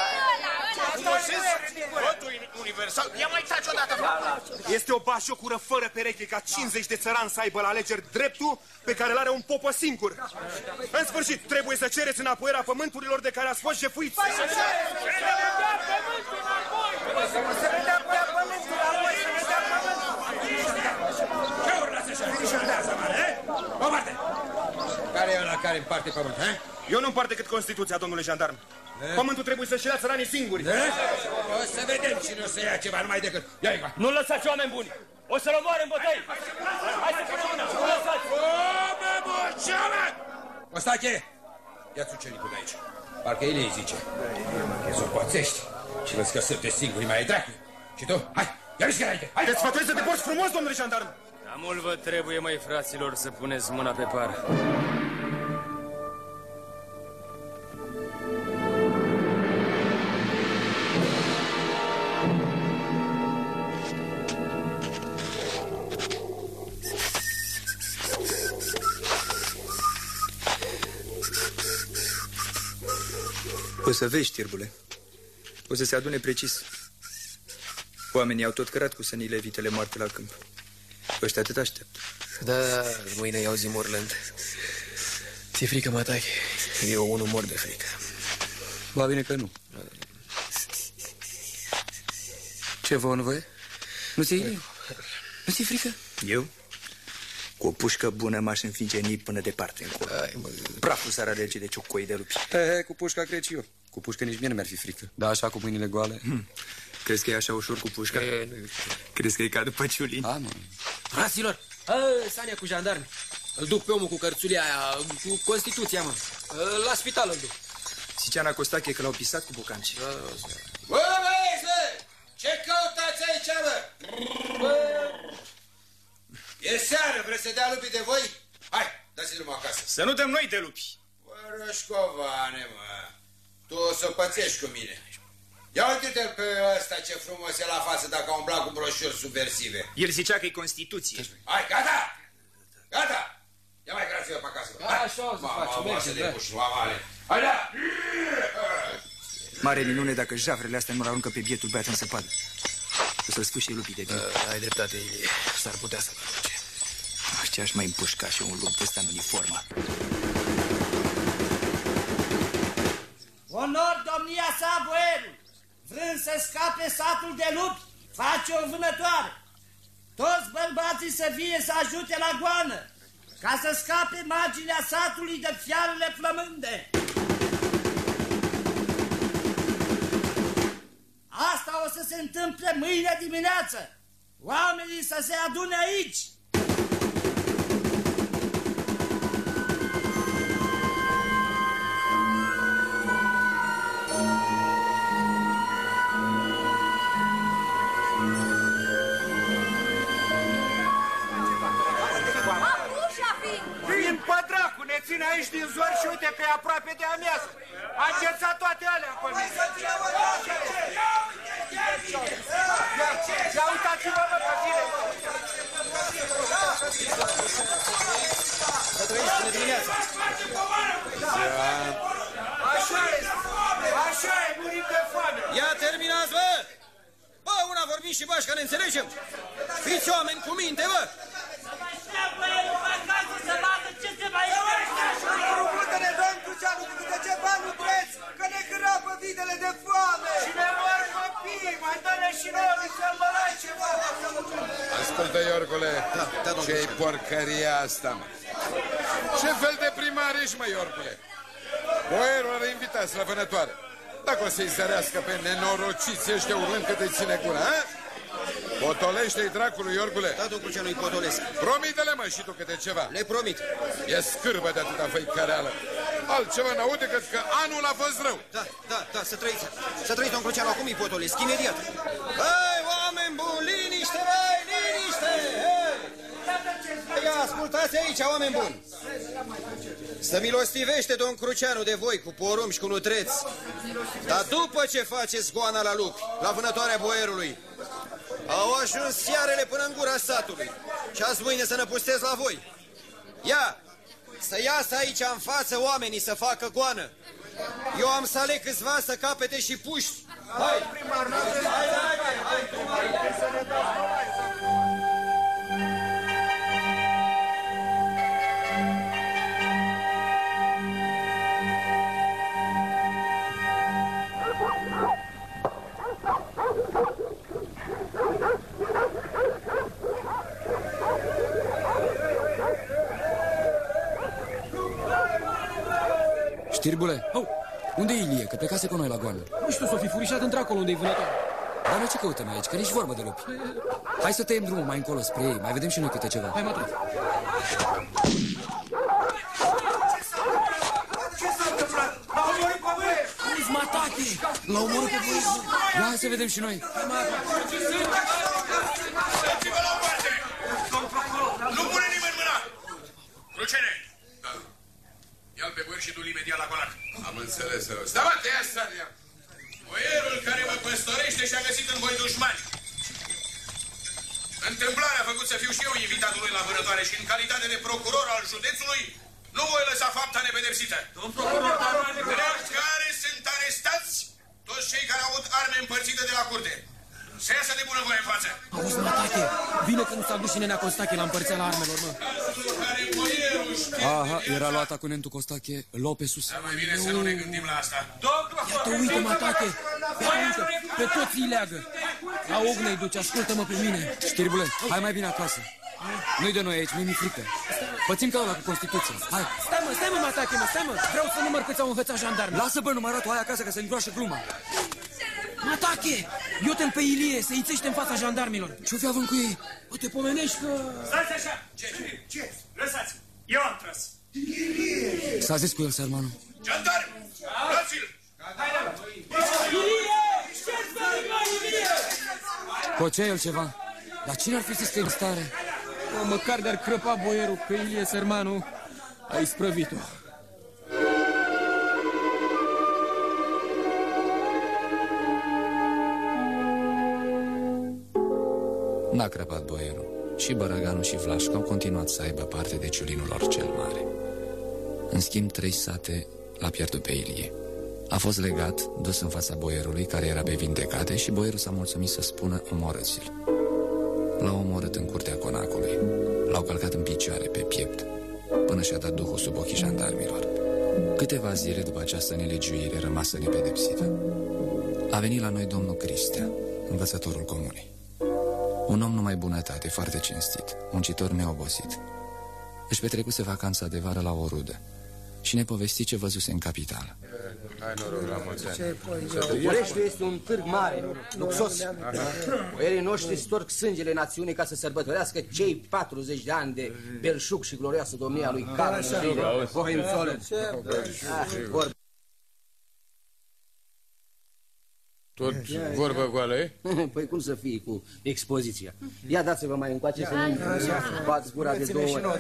[SPEAKER 10] Votul universal? Ia mai taci odată.
[SPEAKER 12] Este o bașocură fără pereche ca cincizeci de țărani să aibă la alegeri dreptul pe care îl are un popă singur. În sfârșit, trebuie să cereți înapoierea pământurilor de care ați fost jefuiți. Să ne dea pământul înapoi! Să ne dea pământul înapoi! Să ne dea pământul!
[SPEAKER 13] Ce urlați așa? Vine și ardează, mare, he? O parte! Care e ăla care împarte pământ, he?
[SPEAKER 12] Eu nu împart decât Constituția, domnule jandarm. Pământul trebuie să-și ia țăranii singuri.
[SPEAKER 13] O să vedem cine o să ia ceva numai decât. Ia-i, mă!
[SPEAKER 11] Nu lăsați oameni buni! O să-l omoare în bătăi! Hai să punem mâna! Nu lăsați!
[SPEAKER 13] O, bă, bă, ce, mă? Ostache! Ia-ți ucenicul de aici. Parcă el îi zice. Să o poțești și vezi că sunteți singuri, mai ai dracu. Și tu, hai, ia mișcă înainte, hai!
[SPEAKER 12] Te sfătuiesc să te porți frumos, domnule jandarm!
[SPEAKER 11] Dar mult vă trebuie, măi, fraților, să puneți mâna pe par.
[SPEAKER 8] O să vezi, știrbule. O să se adune precis. Oamenii au tot cărat cu sănile vitele moarte la câmp. Ăștia atât așteaptă.
[SPEAKER 9] Da, mâine iau zi morlând. Ți-e frică, Matache? Eu unul mor de frică.
[SPEAKER 4] Va bine că nu. Ce vă învoie? Nu ți-e ilie? Nu ți-e frică?
[SPEAKER 8] Eu? Cu o pușcă bună m-aș înfinge nip până departe încolo. Praful s-ar alege de ciocoi de lupi.
[SPEAKER 4] He, he, cu pușca cred și eu. Cu pușcă nici mie nu mi-ar fi frică. Dar așa, cu mâinile goale... Hmm.
[SPEAKER 8] Crezi că e așa ușor cu pușca?
[SPEAKER 9] E, nu
[SPEAKER 8] Crezi că e ca după Ciulin?
[SPEAKER 4] Da, mă.
[SPEAKER 9] Fraților, Sania cu jandarmi. Îl duc pe omul cu cărțulia aia, cu Constituția, mă. La spital îl duc.
[SPEAKER 8] Ziceana Costache că l-au pisat cu bocanci.
[SPEAKER 13] Bă, băieți, ce căutați aici, bă? E seară, vreți să dea lupii de voi? Hai, dați-l mă acasă.
[SPEAKER 8] Să nu dăm noi de lupi.
[SPEAKER 13] Bă, Roșcovane, mă, tu o să pățești cu mine. Ia uite-te-l pe ăsta ce frumos e la față dacă a umblat cu broșuri subversive.
[SPEAKER 8] El zicea că e Constituție.
[SPEAKER 13] Hai, gata! Gata! Ia mai grație-vă pe acasă.
[SPEAKER 9] Da, așa o să facem, merge, da.
[SPEAKER 13] Hai, da!
[SPEAKER 8] Mare minune dacă javrele astea nu-l aruncă pe bietul băiat în săpadă. O să-l sfâșie lupii de vin.
[SPEAKER 9] Uh, ai dreptate, Ilie. S-ar putea să-l arunce.
[SPEAKER 8] Ah, ce aș mai împușca și un lup de ăsta în uniformă.
[SPEAKER 6] Onor domnia sa, boierul! Vrând să scape satul de lupi, face o vânătoare. Toți bărbații să vie să ajute la goană, ca să scape marginea satului de fiarele flămânde. Asta o să se întâmple mâine dimineață. Oamenii să se adune aici.
[SPEAKER 12] Vin pe dracu, ne ține aici din zor și uite că e aproape de amiază. A încerțat toate alea pe mine. Ia uitați-vă, mă, pe fire.
[SPEAKER 7] Să trăiți până dimineața.
[SPEAKER 12] Așa e, așa e, murim de foame.
[SPEAKER 9] Ia terminați, bă! Bă, una vorbim și bașca, ne înțelegem? Fiți oameni cu minte, bă!
[SPEAKER 12] Să vadă ce se mai rupută-ne, domn Cruceanu, cu câte ce bani nu preț, că ne grapă vitele de foame. Și ne mor copii, mai dă-ne și noi să-l mărai ceva.
[SPEAKER 10] Ascultă, Iorgule,
[SPEAKER 7] da, da,
[SPEAKER 10] ce-i porcăria asta, mă? Ce fel de primar ești, mă, Iorgule? Boierul are invitați la vânătoare. Dacă o să-i zărească pe nenorociți ăștia urlând că te ține gura, ha? Potolește-i dracului, Iorgule.
[SPEAKER 7] Da, domnul Cruceanu, îi potolesc.
[SPEAKER 10] Promite-le, mă, și tu câte ceva.
[SPEAKER 7] Le promit.
[SPEAKER 10] E scârbă de atâta făicareală. Altceva n-aud decât că anul a fost rău.
[SPEAKER 7] Da, da, da, să trăiți. Să trăiți, domnul Cruceanu, acum îi potolesc, imediat.
[SPEAKER 9] Hei, oameni buni, liniște, băi, liniște! Hei! Ia, ascultați aici, oameni buni. Să milostivește domn Cruceanu de voi cu porumb și cu nutreți. Dar după ce faceți goana la lupi, la vânătoarea boierului, au ajuns fiarele până în gura satului și azi mâine să năpustez la voi. Ia, să iasă aici în față oamenii să facă goană. Eu am să aleg câțiva să capete și puști. Hai! Hai, hai, hai,
[SPEAKER 4] Știrbule, oh, unde e Ilie? Că plecase cu noi la goană.
[SPEAKER 9] Nu știu, s-o fi furișat într-acolo unde-i vânătoare.
[SPEAKER 4] Dar noi ce căutăm aici? Că nici vorbă de lupi. Hai să tăiem drumul mai încolo spre ei. Mai vedem și noi câte ceva.
[SPEAKER 9] Hai, mă,
[SPEAKER 12] Ce s-a întâmplat? L-au omorât pe băie!
[SPEAKER 9] Uzi, Matache! L-au omorât pe băie!
[SPEAKER 4] Ia, hai să vedem și noi.
[SPEAKER 12] Dați-vă la o parte! Nu pune nimeni mâna! Crucene! Ia-l pe băr și du-l imediat la colac.
[SPEAKER 10] Am înțeles rău. Stai, mă, te ia, Sania.
[SPEAKER 12] Boierul care mă păstorește și-a găsit în voi dușmani. Întâmplarea a făcut să fiu și eu invitatul lui la vânătoare și în calitate de procuror al județului nu voi lăsa fapta nepedepsită. Domn procuror, dar care sunt arestați toți cei care au avut arme împărțite de la curte. Să iasă de bunăvoie în față.
[SPEAKER 9] Auzi, Matache, bine că nu s-a dus și nenea Costache la împărțeala armelor, mă.
[SPEAKER 4] Aha, era luata cu nentu Costache, l-au pe sus.
[SPEAKER 12] Dar mai bine să nu ne gândim la asta.
[SPEAKER 9] Iată, uite, Matache, ia uite, pe toți îi leagă. La ognă-i duce, ascultă-mă pe mine.
[SPEAKER 4] Știrbule, hai mai bine acasă. Nu-i de noi aici, nu-i mi frică. Pățim ca ăla cu Constituția. Hai.
[SPEAKER 9] Stai, mă, stai, mă, Matache, mă, stai, mă. Vreau să număr câți au învățat jandarmi.
[SPEAKER 4] Lasă, bă, număratul, hai acasă, că se îngroașă gluma.
[SPEAKER 9] Matache, Iute-n pe Ilie, se ițește în fața jandarmilor. Ce-o fi având cu ei? O, te pomenești că...
[SPEAKER 6] Stați așa! Ce? Ce? Lăsați-mă! Eu am tras.
[SPEAKER 4] S-a zis cu el, sărmanul.
[SPEAKER 12] Jandarmi! Dați-l!
[SPEAKER 6] Ilie! Ce-ți faci, mă, Ilie?
[SPEAKER 4] Cocea el ceva. Dar cine ar fi zis că e în stare?
[SPEAKER 9] O, măcar de-ar crăpa boierul că Ilie, sărmanul, a isprăvit-o.
[SPEAKER 5] N-a crăpat boierul. Și Bărăganul și Vlașca au continuat să aibă parte de ciulinul lor cel mare. În schimb, trei sate l-a pierdut pe Ilie. A fost legat, dus în fața boierului, care era pe vindecate, și boierul s-a mulțumit să spună omorâți-l. L-au omorât în curtea conacului. L-au călcat în picioare, pe piept, până și-a dat duhul sub ochii jandarmilor. Câteva zile după această nelegiuire rămasă nepedepsită, a venit la noi domnul Cristea, învățătorul comunei. Un om numai bunătate, foarte cinstit, muncitor neobosit. Își petrecuse vacanța de vară la o rudă și ne povesti ce văzuse în capitală.
[SPEAKER 10] Hai noroc, la mulți ani.
[SPEAKER 14] Bucureștiul este un târg mare, luxos. Boierii noștri storc sângele națiunii ca să sărbătorească cei patruzeci de ani de belșug și glorioasă domnia lui Carol.
[SPEAKER 10] Tot vorbă goală, e?
[SPEAKER 14] Păi cum să fie cu expoziția? Ia dați-vă mai încoace să nu bați gura de două ori.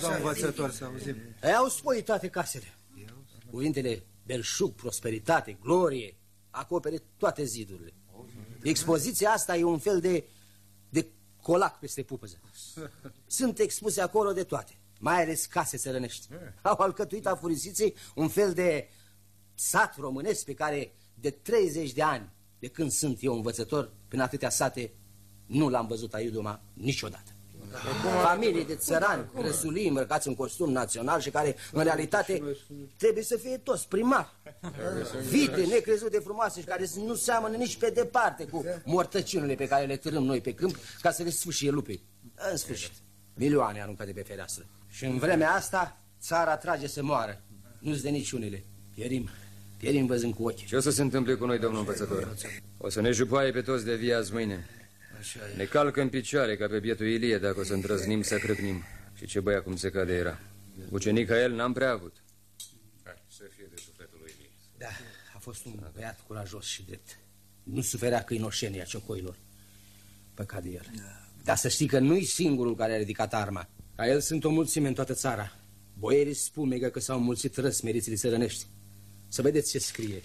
[SPEAKER 14] Ei au spoi toate casele. Cuvintele belșug, prosperitate, glorie, acopere toate zidurile. Expoziția asta e un fel de, de colac peste pupăză. Sunt expuse acolo de toate, mai ales case țărănești. Au alcătuit afurisiței un fel de sat românesc pe care de treizeci de ani, de când sunt eu învățător, prin atâtea sate, nu l-am văzut aiudoma niciodată. Familii de țărani, răsulii îmbrăcați în costum național și care, în realitate, trebuie să fie toți primari. Vite necrezut de frumoase și care nu seamănă nici pe departe cu mortăciunile pe care le târâm noi pe câmp ca să le sfâșie lupii. În sfârșit, milioane aruncate pe fereastră. Și în vremea asta, țara trage să moară. Nu-ți de niciunile. Pierim. Pierim văzând cu ochi.
[SPEAKER 11] Ce o să se întâmple cu noi, domnul învățător? O să ne jupaie pe toți de via azi mâine. Ne calcă în picioare ca pe bietul Ilie dacă o să îndrăznim să crâpnim. Și ce băia cum se cade era. Ucenic ca el n-am prea avut.
[SPEAKER 10] Hai, să fie de sufletul lui Ilie.
[SPEAKER 14] Da, a fost un băiat curajos și drept. Nu suferea câinoșenia ciocoilor. Păcat de el. Dar să știi că nu-i singurul care a ridicat arma. Ca el sunt o mulțime în toată țara. Boierii spumegă că s-au mulțit răsmeriții țărănești. Să vedeți ce scrie.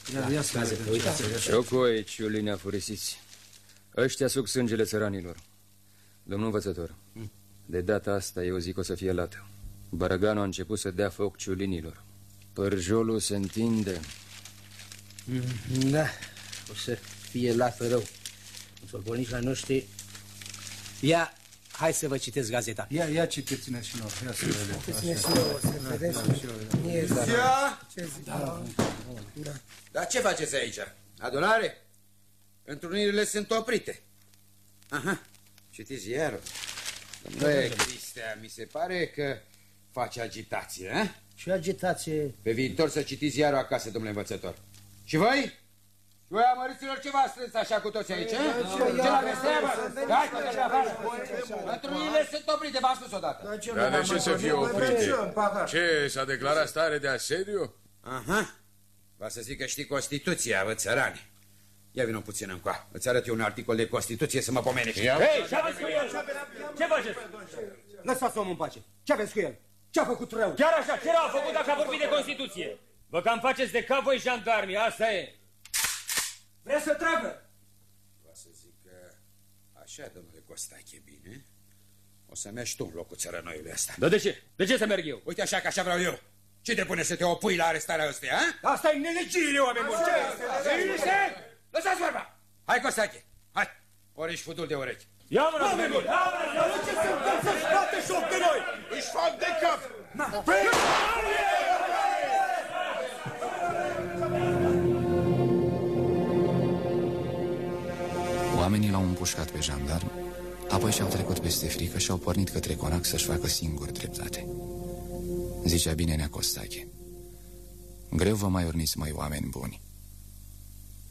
[SPEAKER 11] Ciocoi, ciulini afurisiți. Ăștia suc sângele țăranilor. Domnul învățător, hmm. de data asta eu zic o să fie lată. Bărăganul a început să dea foc ciulinilor. Părjolul se întinde.
[SPEAKER 14] Da, o să fie lată rău. Sorbolnici la noștri. Ia, hai să vă citesc gazeta.
[SPEAKER 15] Ia, ia citiți-ne și nouă. Ia să vedem.
[SPEAKER 14] Citiți-ne și nouă, să vedem.
[SPEAKER 13] Ia! Dar ce faceți aici? Adunare? Întrunirile sunt oprite. Aha, citiți ziarul. Domnule Cristea, mi se pare că face agitație, eh?
[SPEAKER 14] Ce agitație?
[SPEAKER 13] Pe viitor să citiți ziarul acasă, domnule învățător. Și voi? Și voi, amăriților, ce v-ați strâns așa cu toți aici, eh? Ce l-aveți treabă? Hai, toți afară! Întrunirile sunt oprite, v-am spus odată.
[SPEAKER 10] Dar de ce să fie oprite? Ce, s-a declarat stare de asediu?
[SPEAKER 13] Aha, va să zic că știi Constituția, vă țărani. Ia vină puțin încoa. Îți arăt eu un articol de Constituție să mă pomenești.
[SPEAKER 6] Hei, ce aveți cu el? Ce faceți?
[SPEAKER 14] Lăsați omul în pace. Ce aveți cu el? Ce-a făcut rău?
[SPEAKER 6] Chiar așa, ce rău a făcut dacă a vorbit de Constituție? Vă cam faceți de cap voi jandarmii, asta e. Vreți să tragă?
[SPEAKER 13] Va să zic că așa, domnule Costache, bine. O să mergi tu în locul țărănoiului ăsta.
[SPEAKER 6] Dar de ce? De ce să merg eu?
[SPEAKER 13] Uite așa, că așa vreau eu. Ce te pune să te opui la arestarea ăsteia, a?
[SPEAKER 14] Asta e nelegire, oameni buni.
[SPEAKER 13] Ce? Lăsați vorba! Hai, Costache, hai! Ori ești futul de urechi.
[SPEAKER 6] Ia mâna, oameni buni!
[SPEAKER 14] Dar ce se întâmplă să-și bate joc de noi?
[SPEAKER 12] Își fac de cap!
[SPEAKER 5] Oamenii l-au împușcat pe jandarm, apoi și-au trecut peste frică și au pornit către conac să-și facă singur dreptate. Zicea bine Nea Costache. Greu vă mai urniți, măi, oameni buni.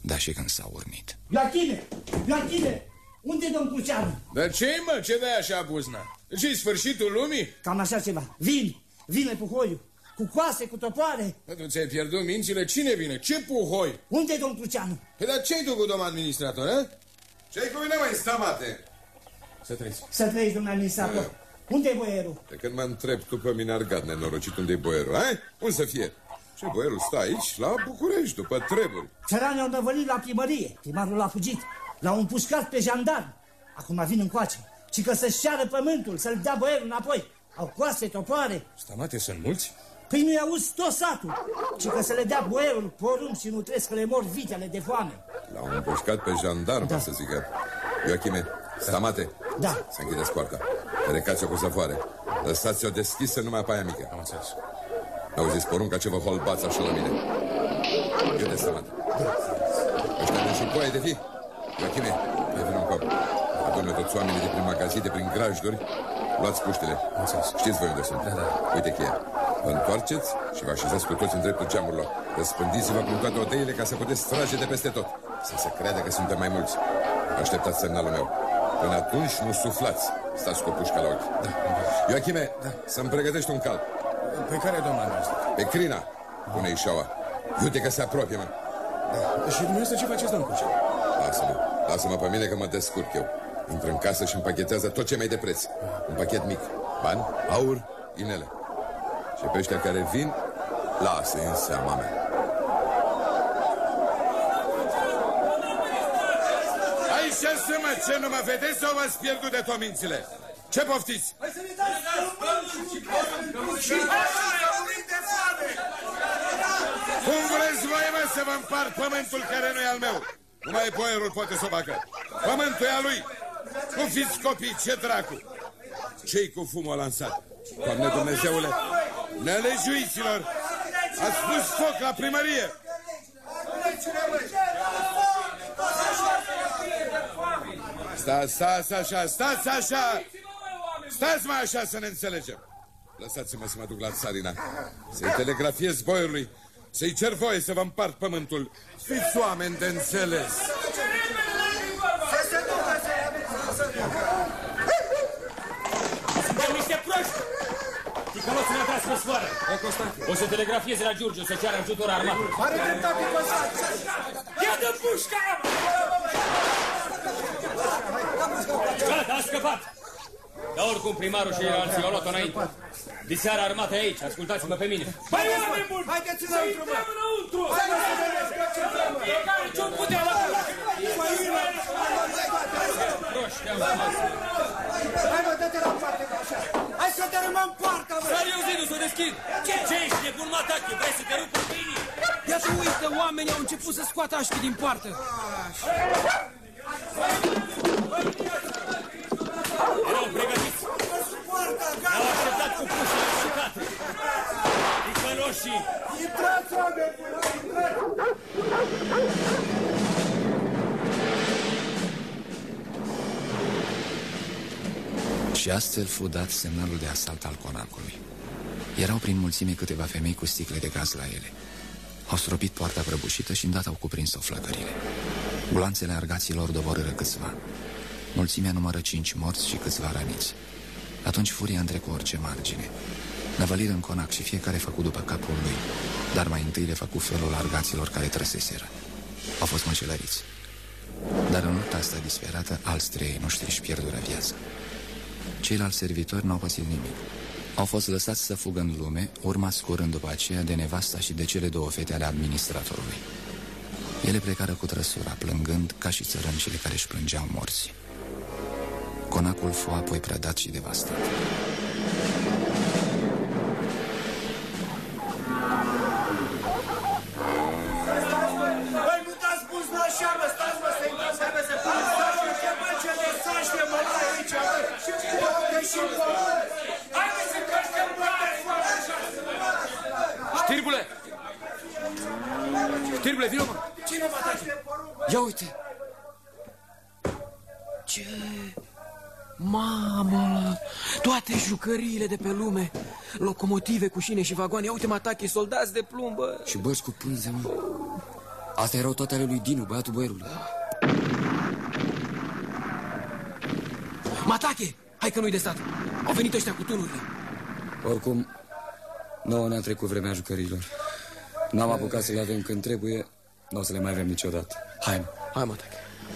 [SPEAKER 5] dar și când s-au urnit.
[SPEAKER 6] Ioachime! Ioachime! Unde e domn Cruceanu?
[SPEAKER 10] Dar ce-i, mă? Ce dai așa, buzna? Ce-i sfârșitul lumii?
[SPEAKER 6] Cam așa ceva. Vin! Vine puhoiul! Cu coase, cu topoare!
[SPEAKER 10] Bă, tu ți-ai pierdut mințile? Cine vine? Ce puhoi?
[SPEAKER 6] Unde e domn Cruceanu?
[SPEAKER 10] Păi dar ce-ai tu cu domn administrator, a? Ce-ai cu mine, măi, stamate? Să trăiți.
[SPEAKER 6] Să trăiți, domnule administrator. Da. Unde e boierul?
[SPEAKER 10] De când mă întreb tu pe mine argat nenorocit, unde e boierul, a? Unde să fie? Ce boierul stă aici, la București, după treburi.
[SPEAKER 6] Țăranii au năvălit la primărie. Primarul a fugit. L-au împușcat pe jandarm. Acum vin încoace. Și că să-și ceară pământul, să-l dea boierul înapoi. Au coase, topoare.
[SPEAKER 10] Stamate, sunt mulți?
[SPEAKER 6] Păi nu-i auzi tot satul. Și că să le dea boierul porumb și nu trebuie că le mor vitele de foame.
[SPEAKER 10] L-au împușcat pe jandarm, da. Să zică. Ioachime, Stamate.
[SPEAKER 6] Da.
[SPEAKER 10] Să închideți poarta. Recați-o cu zăvoare. Lăsați-o deschisă numai pe aia mică.
[SPEAKER 13] Am înțeles.
[SPEAKER 10] Auziți porunca ce vă holbați așa la mine. Iute, Stamate. Ăștia ne jucoaie de fi. Ioachime, mai vin un cop. Adună toți oamenii de prin magazine, prin grajduri. Luați puștile. Știți voi unde sunt. Da, da. Uite cheia. Vă întoarceți și vă așezați cu toți în dreptul geamurilor. Răspândiți-vă prin toate odeile ca să puteți trage de peste tot. Să se crede că suntem mai mulți. Așteptați semnalul meu. Până atunci nu suflați. Stați cu o pușcă la ochi. Da. Ioachime, da. Să-mi pregătești un cal.
[SPEAKER 13] Pe care, doamna noastră?
[SPEAKER 10] Pe crina. Pune-i șaua. Uite că se apropie, mă.
[SPEAKER 13] Da. Și dumneavoastră ce faceți, domnul Cruceanu?
[SPEAKER 10] Lasă-mă. Lasă-mă pe mine că mă descurc eu. Intră în casă și împachetează tot ce mai de preț. Un pachet mic. Bani, aur, inele. Și pe ăștia care vin, lasă-i în seama mea. Aici să mă, ce nu mă vedeți sau v-ați pierdut de tot mințile? Ce poftiți?
[SPEAKER 12] Hai să ne dați pământ și
[SPEAKER 10] cum vreți voi, mă, să vă împart pământul care nu e al meu? Numai boierul poate să o facă. Pământul e al lui. Nu fiți copii, ce dracu? Ce-i cu fumul lansat? Doamne Dumnezeule, nelegiuiților, ați pus foc la primărie. Stați, stați așa, stați așa. Stați mai așa să ne înțelegem. Lăsați-mă să mă duc la țarina, să-i telegrafiez boierului, să-i cer voie să vă împart pământul. Fiți oameni de înțeles.
[SPEAKER 16] Suntem niște proști! Ticălosul ne-a tras pe sfoară. O să telegrafieze la Giurgiu să ceară ajutor armat.
[SPEAKER 12] Are dreptate, Constantin!
[SPEAKER 16] Ia dă pușca! Gata, a scăpat! Dar oricum primarul și alții au luat-o înainte. Diseară armata aici, ascultați-mă pe mine. Băi, oameni buni!
[SPEAKER 12] Haideți înăuntru, mă!
[SPEAKER 16] înăuntru! Fiecare ce-o putea la proști, am spus.
[SPEAKER 12] Hai, mă, dă-te la parte, așa! Hai să dărâmăm poarta, mă!
[SPEAKER 16] Stai, eu zi, să o deschid! Ce? Ce ești nebun, Matache? Vrei să te rup în pâinii?
[SPEAKER 9] Iată, uite, oamenii au început să scoată așchii din poartă.
[SPEAKER 16] Erau pregătiți. Ne-au așteptat cu pușile șucate. Ticăloșii.
[SPEAKER 12] Intrați, oameni!
[SPEAKER 5] Și astfel fu dat semnalul de asalt al conacului. Erau prin mulțime câteva femei cu sticle de gaz la ele. Au stropit poarta prăbușită și îndată au cuprins-o flăcările. Gloanțele argaților doborâră câțiva. Mulțimea numără cinci morți și câțiva răniți. Atunci furia întrecu orice margine. Năvăliră în conac și fiecare făcu după capul lui, dar mai întâi le făcu felul argaților care trăseseră. Au fost măcelăriți. Dar în lupta asta disperată, alți trei noștri își pierdură viața. Ceilalți servitori n-au pățit nimic. Au fost lăsați să fugă în lume, urmați curând după aceea de nevasta și de cele două fete ale administratorului. Ele plecară cu trăsura, plângând ca și țărâncile care își plângeau morții. Conacul fu apoi prădat și devastat.
[SPEAKER 12] Băi, nu dați buzna așa, mă, stați, mă, să-i dați, să-i se pune. Stați, mă, ce mă, ce lăsați de mă la aici, mă. Poate și pământ. Haideți să creștem poate, mă, așa.
[SPEAKER 9] Știrbule! Știrbule, vină, mă!
[SPEAKER 12] Cine mă taci?
[SPEAKER 9] Ia uite! Ce... Mamă! Toate jucăriile de pe lume! Locomotive cu șine și vagoane. Ia uite, Matache, soldați de plumb, bă!
[SPEAKER 5] Și bărci cu pânze, mă.
[SPEAKER 4] Astea erau toate ale lui Dinu, băiatul boierului.
[SPEAKER 9] Matache! Hai că nu-i de stat. Au venit ăștia cu tunurile.
[SPEAKER 4] Oricum, nouă ne-a trecut vremea jucărilor. N-am apucat să le avem când trebuie, nu o să le mai avem niciodată. Hai, mă.
[SPEAKER 9] Hai, Matache.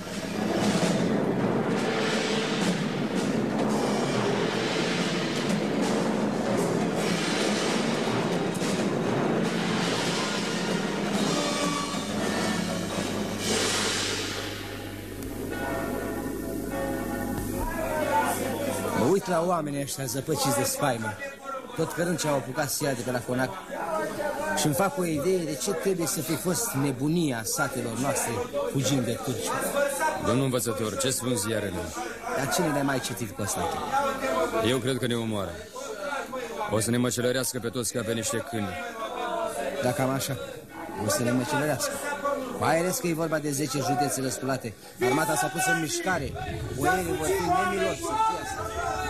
[SPEAKER 14] Mă uit la oamenii ăștia zăpăciți de spaimă, tot cărând ce au apucat să ia de pe la conac, și îmi fac o idee de ce trebuie să fi fost nebunia satelor noastre fugind de turci.
[SPEAKER 11] Domnul învățător, ce spun ziarele?
[SPEAKER 14] Dar cine le-a mai citit pe ăsta?
[SPEAKER 11] Eu cred că ne omoară. O să ne măcelărească pe toți ca pe niște câini.
[SPEAKER 14] Da, cam așa. O să ne măcelărească. Mai ales că e vorba de zece județe răsculate. Armata s-a pus în mișcare. Boierii vor fi nemiloși să fie asta.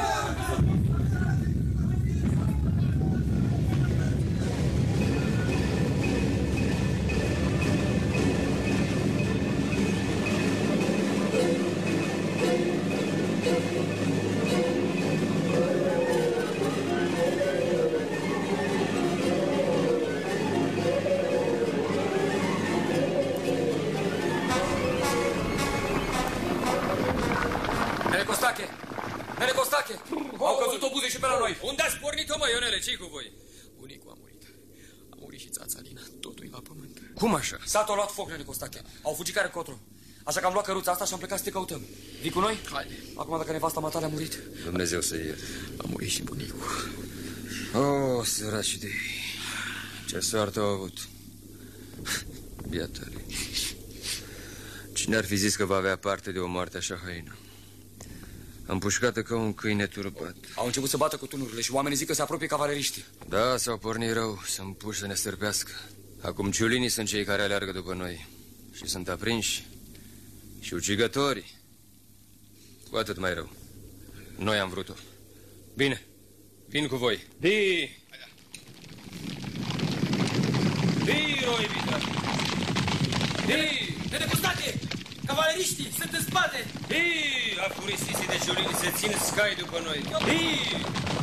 [SPEAKER 16] Au căzut obuze și pe la noi. Unde ați pornit-o, mă, Ionele? Ce-i cu voi?
[SPEAKER 9] Bunicul a murit. A murit și țața Lina. Totul e la pământ.
[SPEAKER 11] Cum așa?
[SPEAKER 16] Satul a luat foc, Nene Costache. Au fugit care cotru. Așa că am luat căruța asta și am plecat să te căutăm. Vii cu noi?
[SPEAKER 9] Haide.
[SPEAKER 16] Acum dacă nevasta matale a murit.
[SPEAKER 11] Dumnezeu să ierte.
[SPEAKER 9] A murit și bunicul.
[SPEAKER 11] Oh, săraci de ei. Ce soartă au avut. Biatale. Cine ar fi zis că va avea parte de o moarte așa haină? Împușcată ca un câine turbat.
[SPEAKER 16] Au început să bată cu tunurile și oamenii zic că se apropie cavaleriștii.
[SPEAKER 11] Da, s-au pornit rău, să împuși să ne stârpească. Acum ciulinii sunt cei care aleargă după noi. Și sunt aprinși. Și ucigătorii. Cu atât mai rău. Noi am vrut-o. Bine, vin cu voi.
[SPEAKER 16] Di! Di, roi, Vita! Di!
[SPEAKER 9] Nene Costache! Cavaleriștii sunt în spate!
[SPEAKER 16] Di! Afurisisii de ciulinii se țin scai după noi. Di!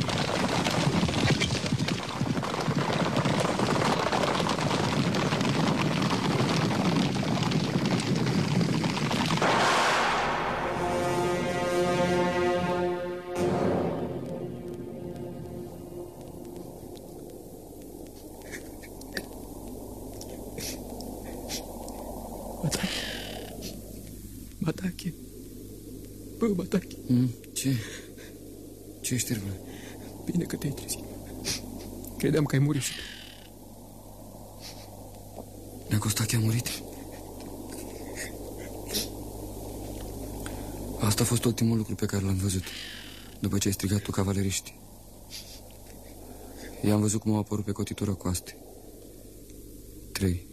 [SPEAKER 9] Matache. Bă, Matache.
[SPEAKER 4] Mm, ce? Ce ești, Târvă?
[SPEAKER 9] Bine că te-ai trezit. Credeam că ai murit.
[SPEAKER 4] Ne-a costat că a murit. Asta a fost ultimul lucru pe care l-am văzut după ce ai strigat tu cavaleriști. I-am văzut cum au apărut pe cotitură coaste. Trei.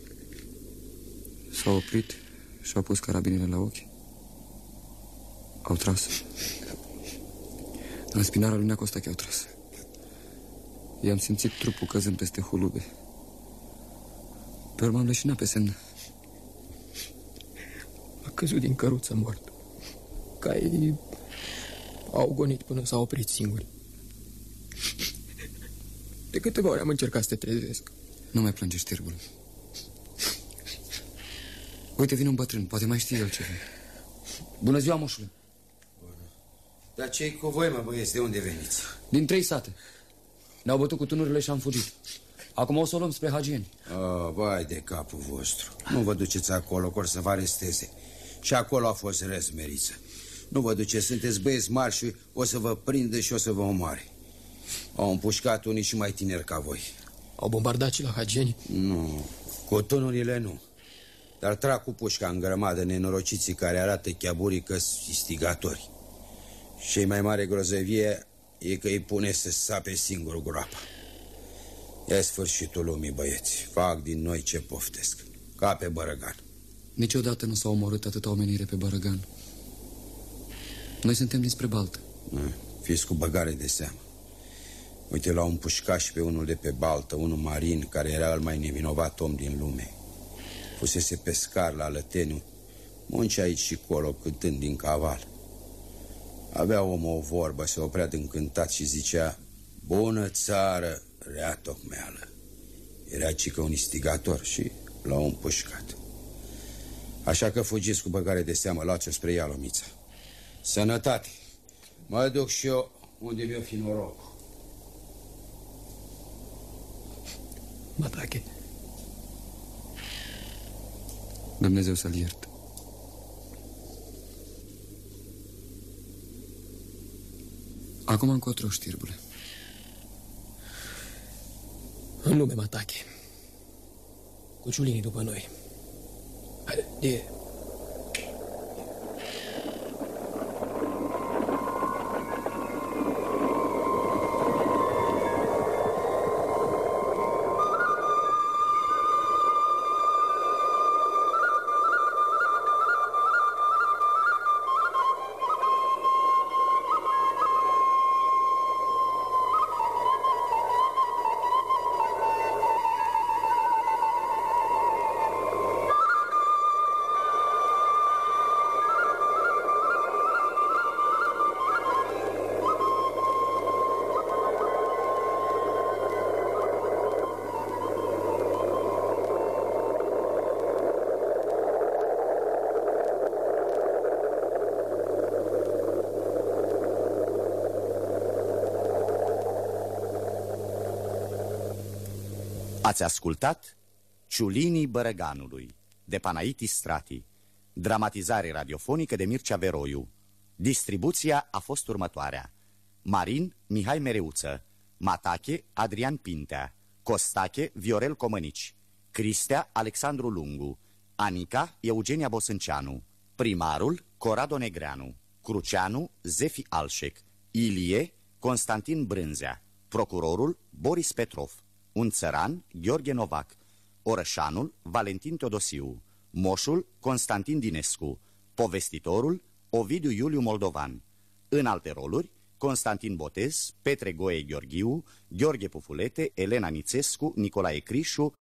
[SPEAKER 4] S-au oprit și-au pus carabinele la ochi. Au tras. În spinarea lui Nea Costache au tras. I-am simțit trupul căzând peste hulube. Pe urmă am leșinat pe semnă.
[SPEAKER 9] A căzut din căruță mort. Caii au gonit până s-au oprit singuri. De câteva ori am încercat să te trezesc.
[SPEAKER 4] Nu mai plânge, știrbul. Uite, vine un bătrân, poate mai știe el ceva. Bună ziua, moșule.
[SPEAKER 2] Dar ce-i cu voi, mă, băieți? De unde veniți?
[SPEAKER 4] Din trei sate. Ne-au bătut cu tunurile și am fugit. Acum o să o luăm spre Hagieni.
[SPEAKER 2] Oh, vai de capul vostru. Nu vă duceți acolo, că or să vă aresteze. Și acolo a fost răzmeriță. Nu vă duceți, sunteți băieți mari și o să vă prindă și o să vă omoare. Au împușcat unii și mai tineri ca voi.
[SPEAKER 9] Au bombardat și la Hagieni?
[SPEAKER 2] Nu, cu tunurile nu. Dar trag cu pușca în grămadă nenorociții care arată chiaburii că-s istigatori. Și mai mare grozăvie e că îi pune să sape singur groapa. E sfârșitul lumii, băieți. Fac din noi ce poftesc. Ca pe Bărăgan.
[SPEAKER 4] Niciodată nu s-a omorât atâta omenire pe Bărăgan. Noi suntem dinspre Baltă.
[SPEAKER 2] Fiți cu băgare de seamă. Uite, l-au împușcat și pe unul de pe Baltă, unul marin, care era el mai nevinovat om din lume. pusese pescar la Lăteniu, muncea aici și colo, cântând din caval. Avea omul o vorbă, se oprea de încântat și zicea: bună țară, rea tocmeală. Era cică un istigator și l-au împușcat. Așa că fugiți cu băgare de seamă, luați-o spre Ialomița. Sănătate! Mă duc și eu unde mi-o fi norocul.
[SPEAKER 9] Matache.
[SPEAKER 4] Dumnezeu să-l ierte. Acum încotro, știrbule.
[SPEAKER 9] În lume, Matache. Cu ciulinii după noi. Haide, e...
[SPEAKER 1] Ați ascultat Ciulinii Bărăganului, de Panaitis Strati, dramatizare radiofonică de Mircea Veroiu. Distribuția a fost următoarea: Marin Mihai Mereuță, Matache Adrian Pintea, Costache Viorel Comănici, Cristea Alexandru Lungu, Anica Eugenia Bosânceanu, primarul Corado Negreanu, Cruceanu Zefi Alșec, Ilie Constantin Brânzea, procurorul Boris Petrov, un țăran Gheorghe Novac, orășanul Valentin Teodosiu, moșul Constantin Dinescu, povestitorul Ovidiu Iuliu Moldovan. În alte roluri: Constantin Botez, Petre Goe Gheorghiu, Gheorghe Pufulete, Elena Nițescu, Nicolae Crișu,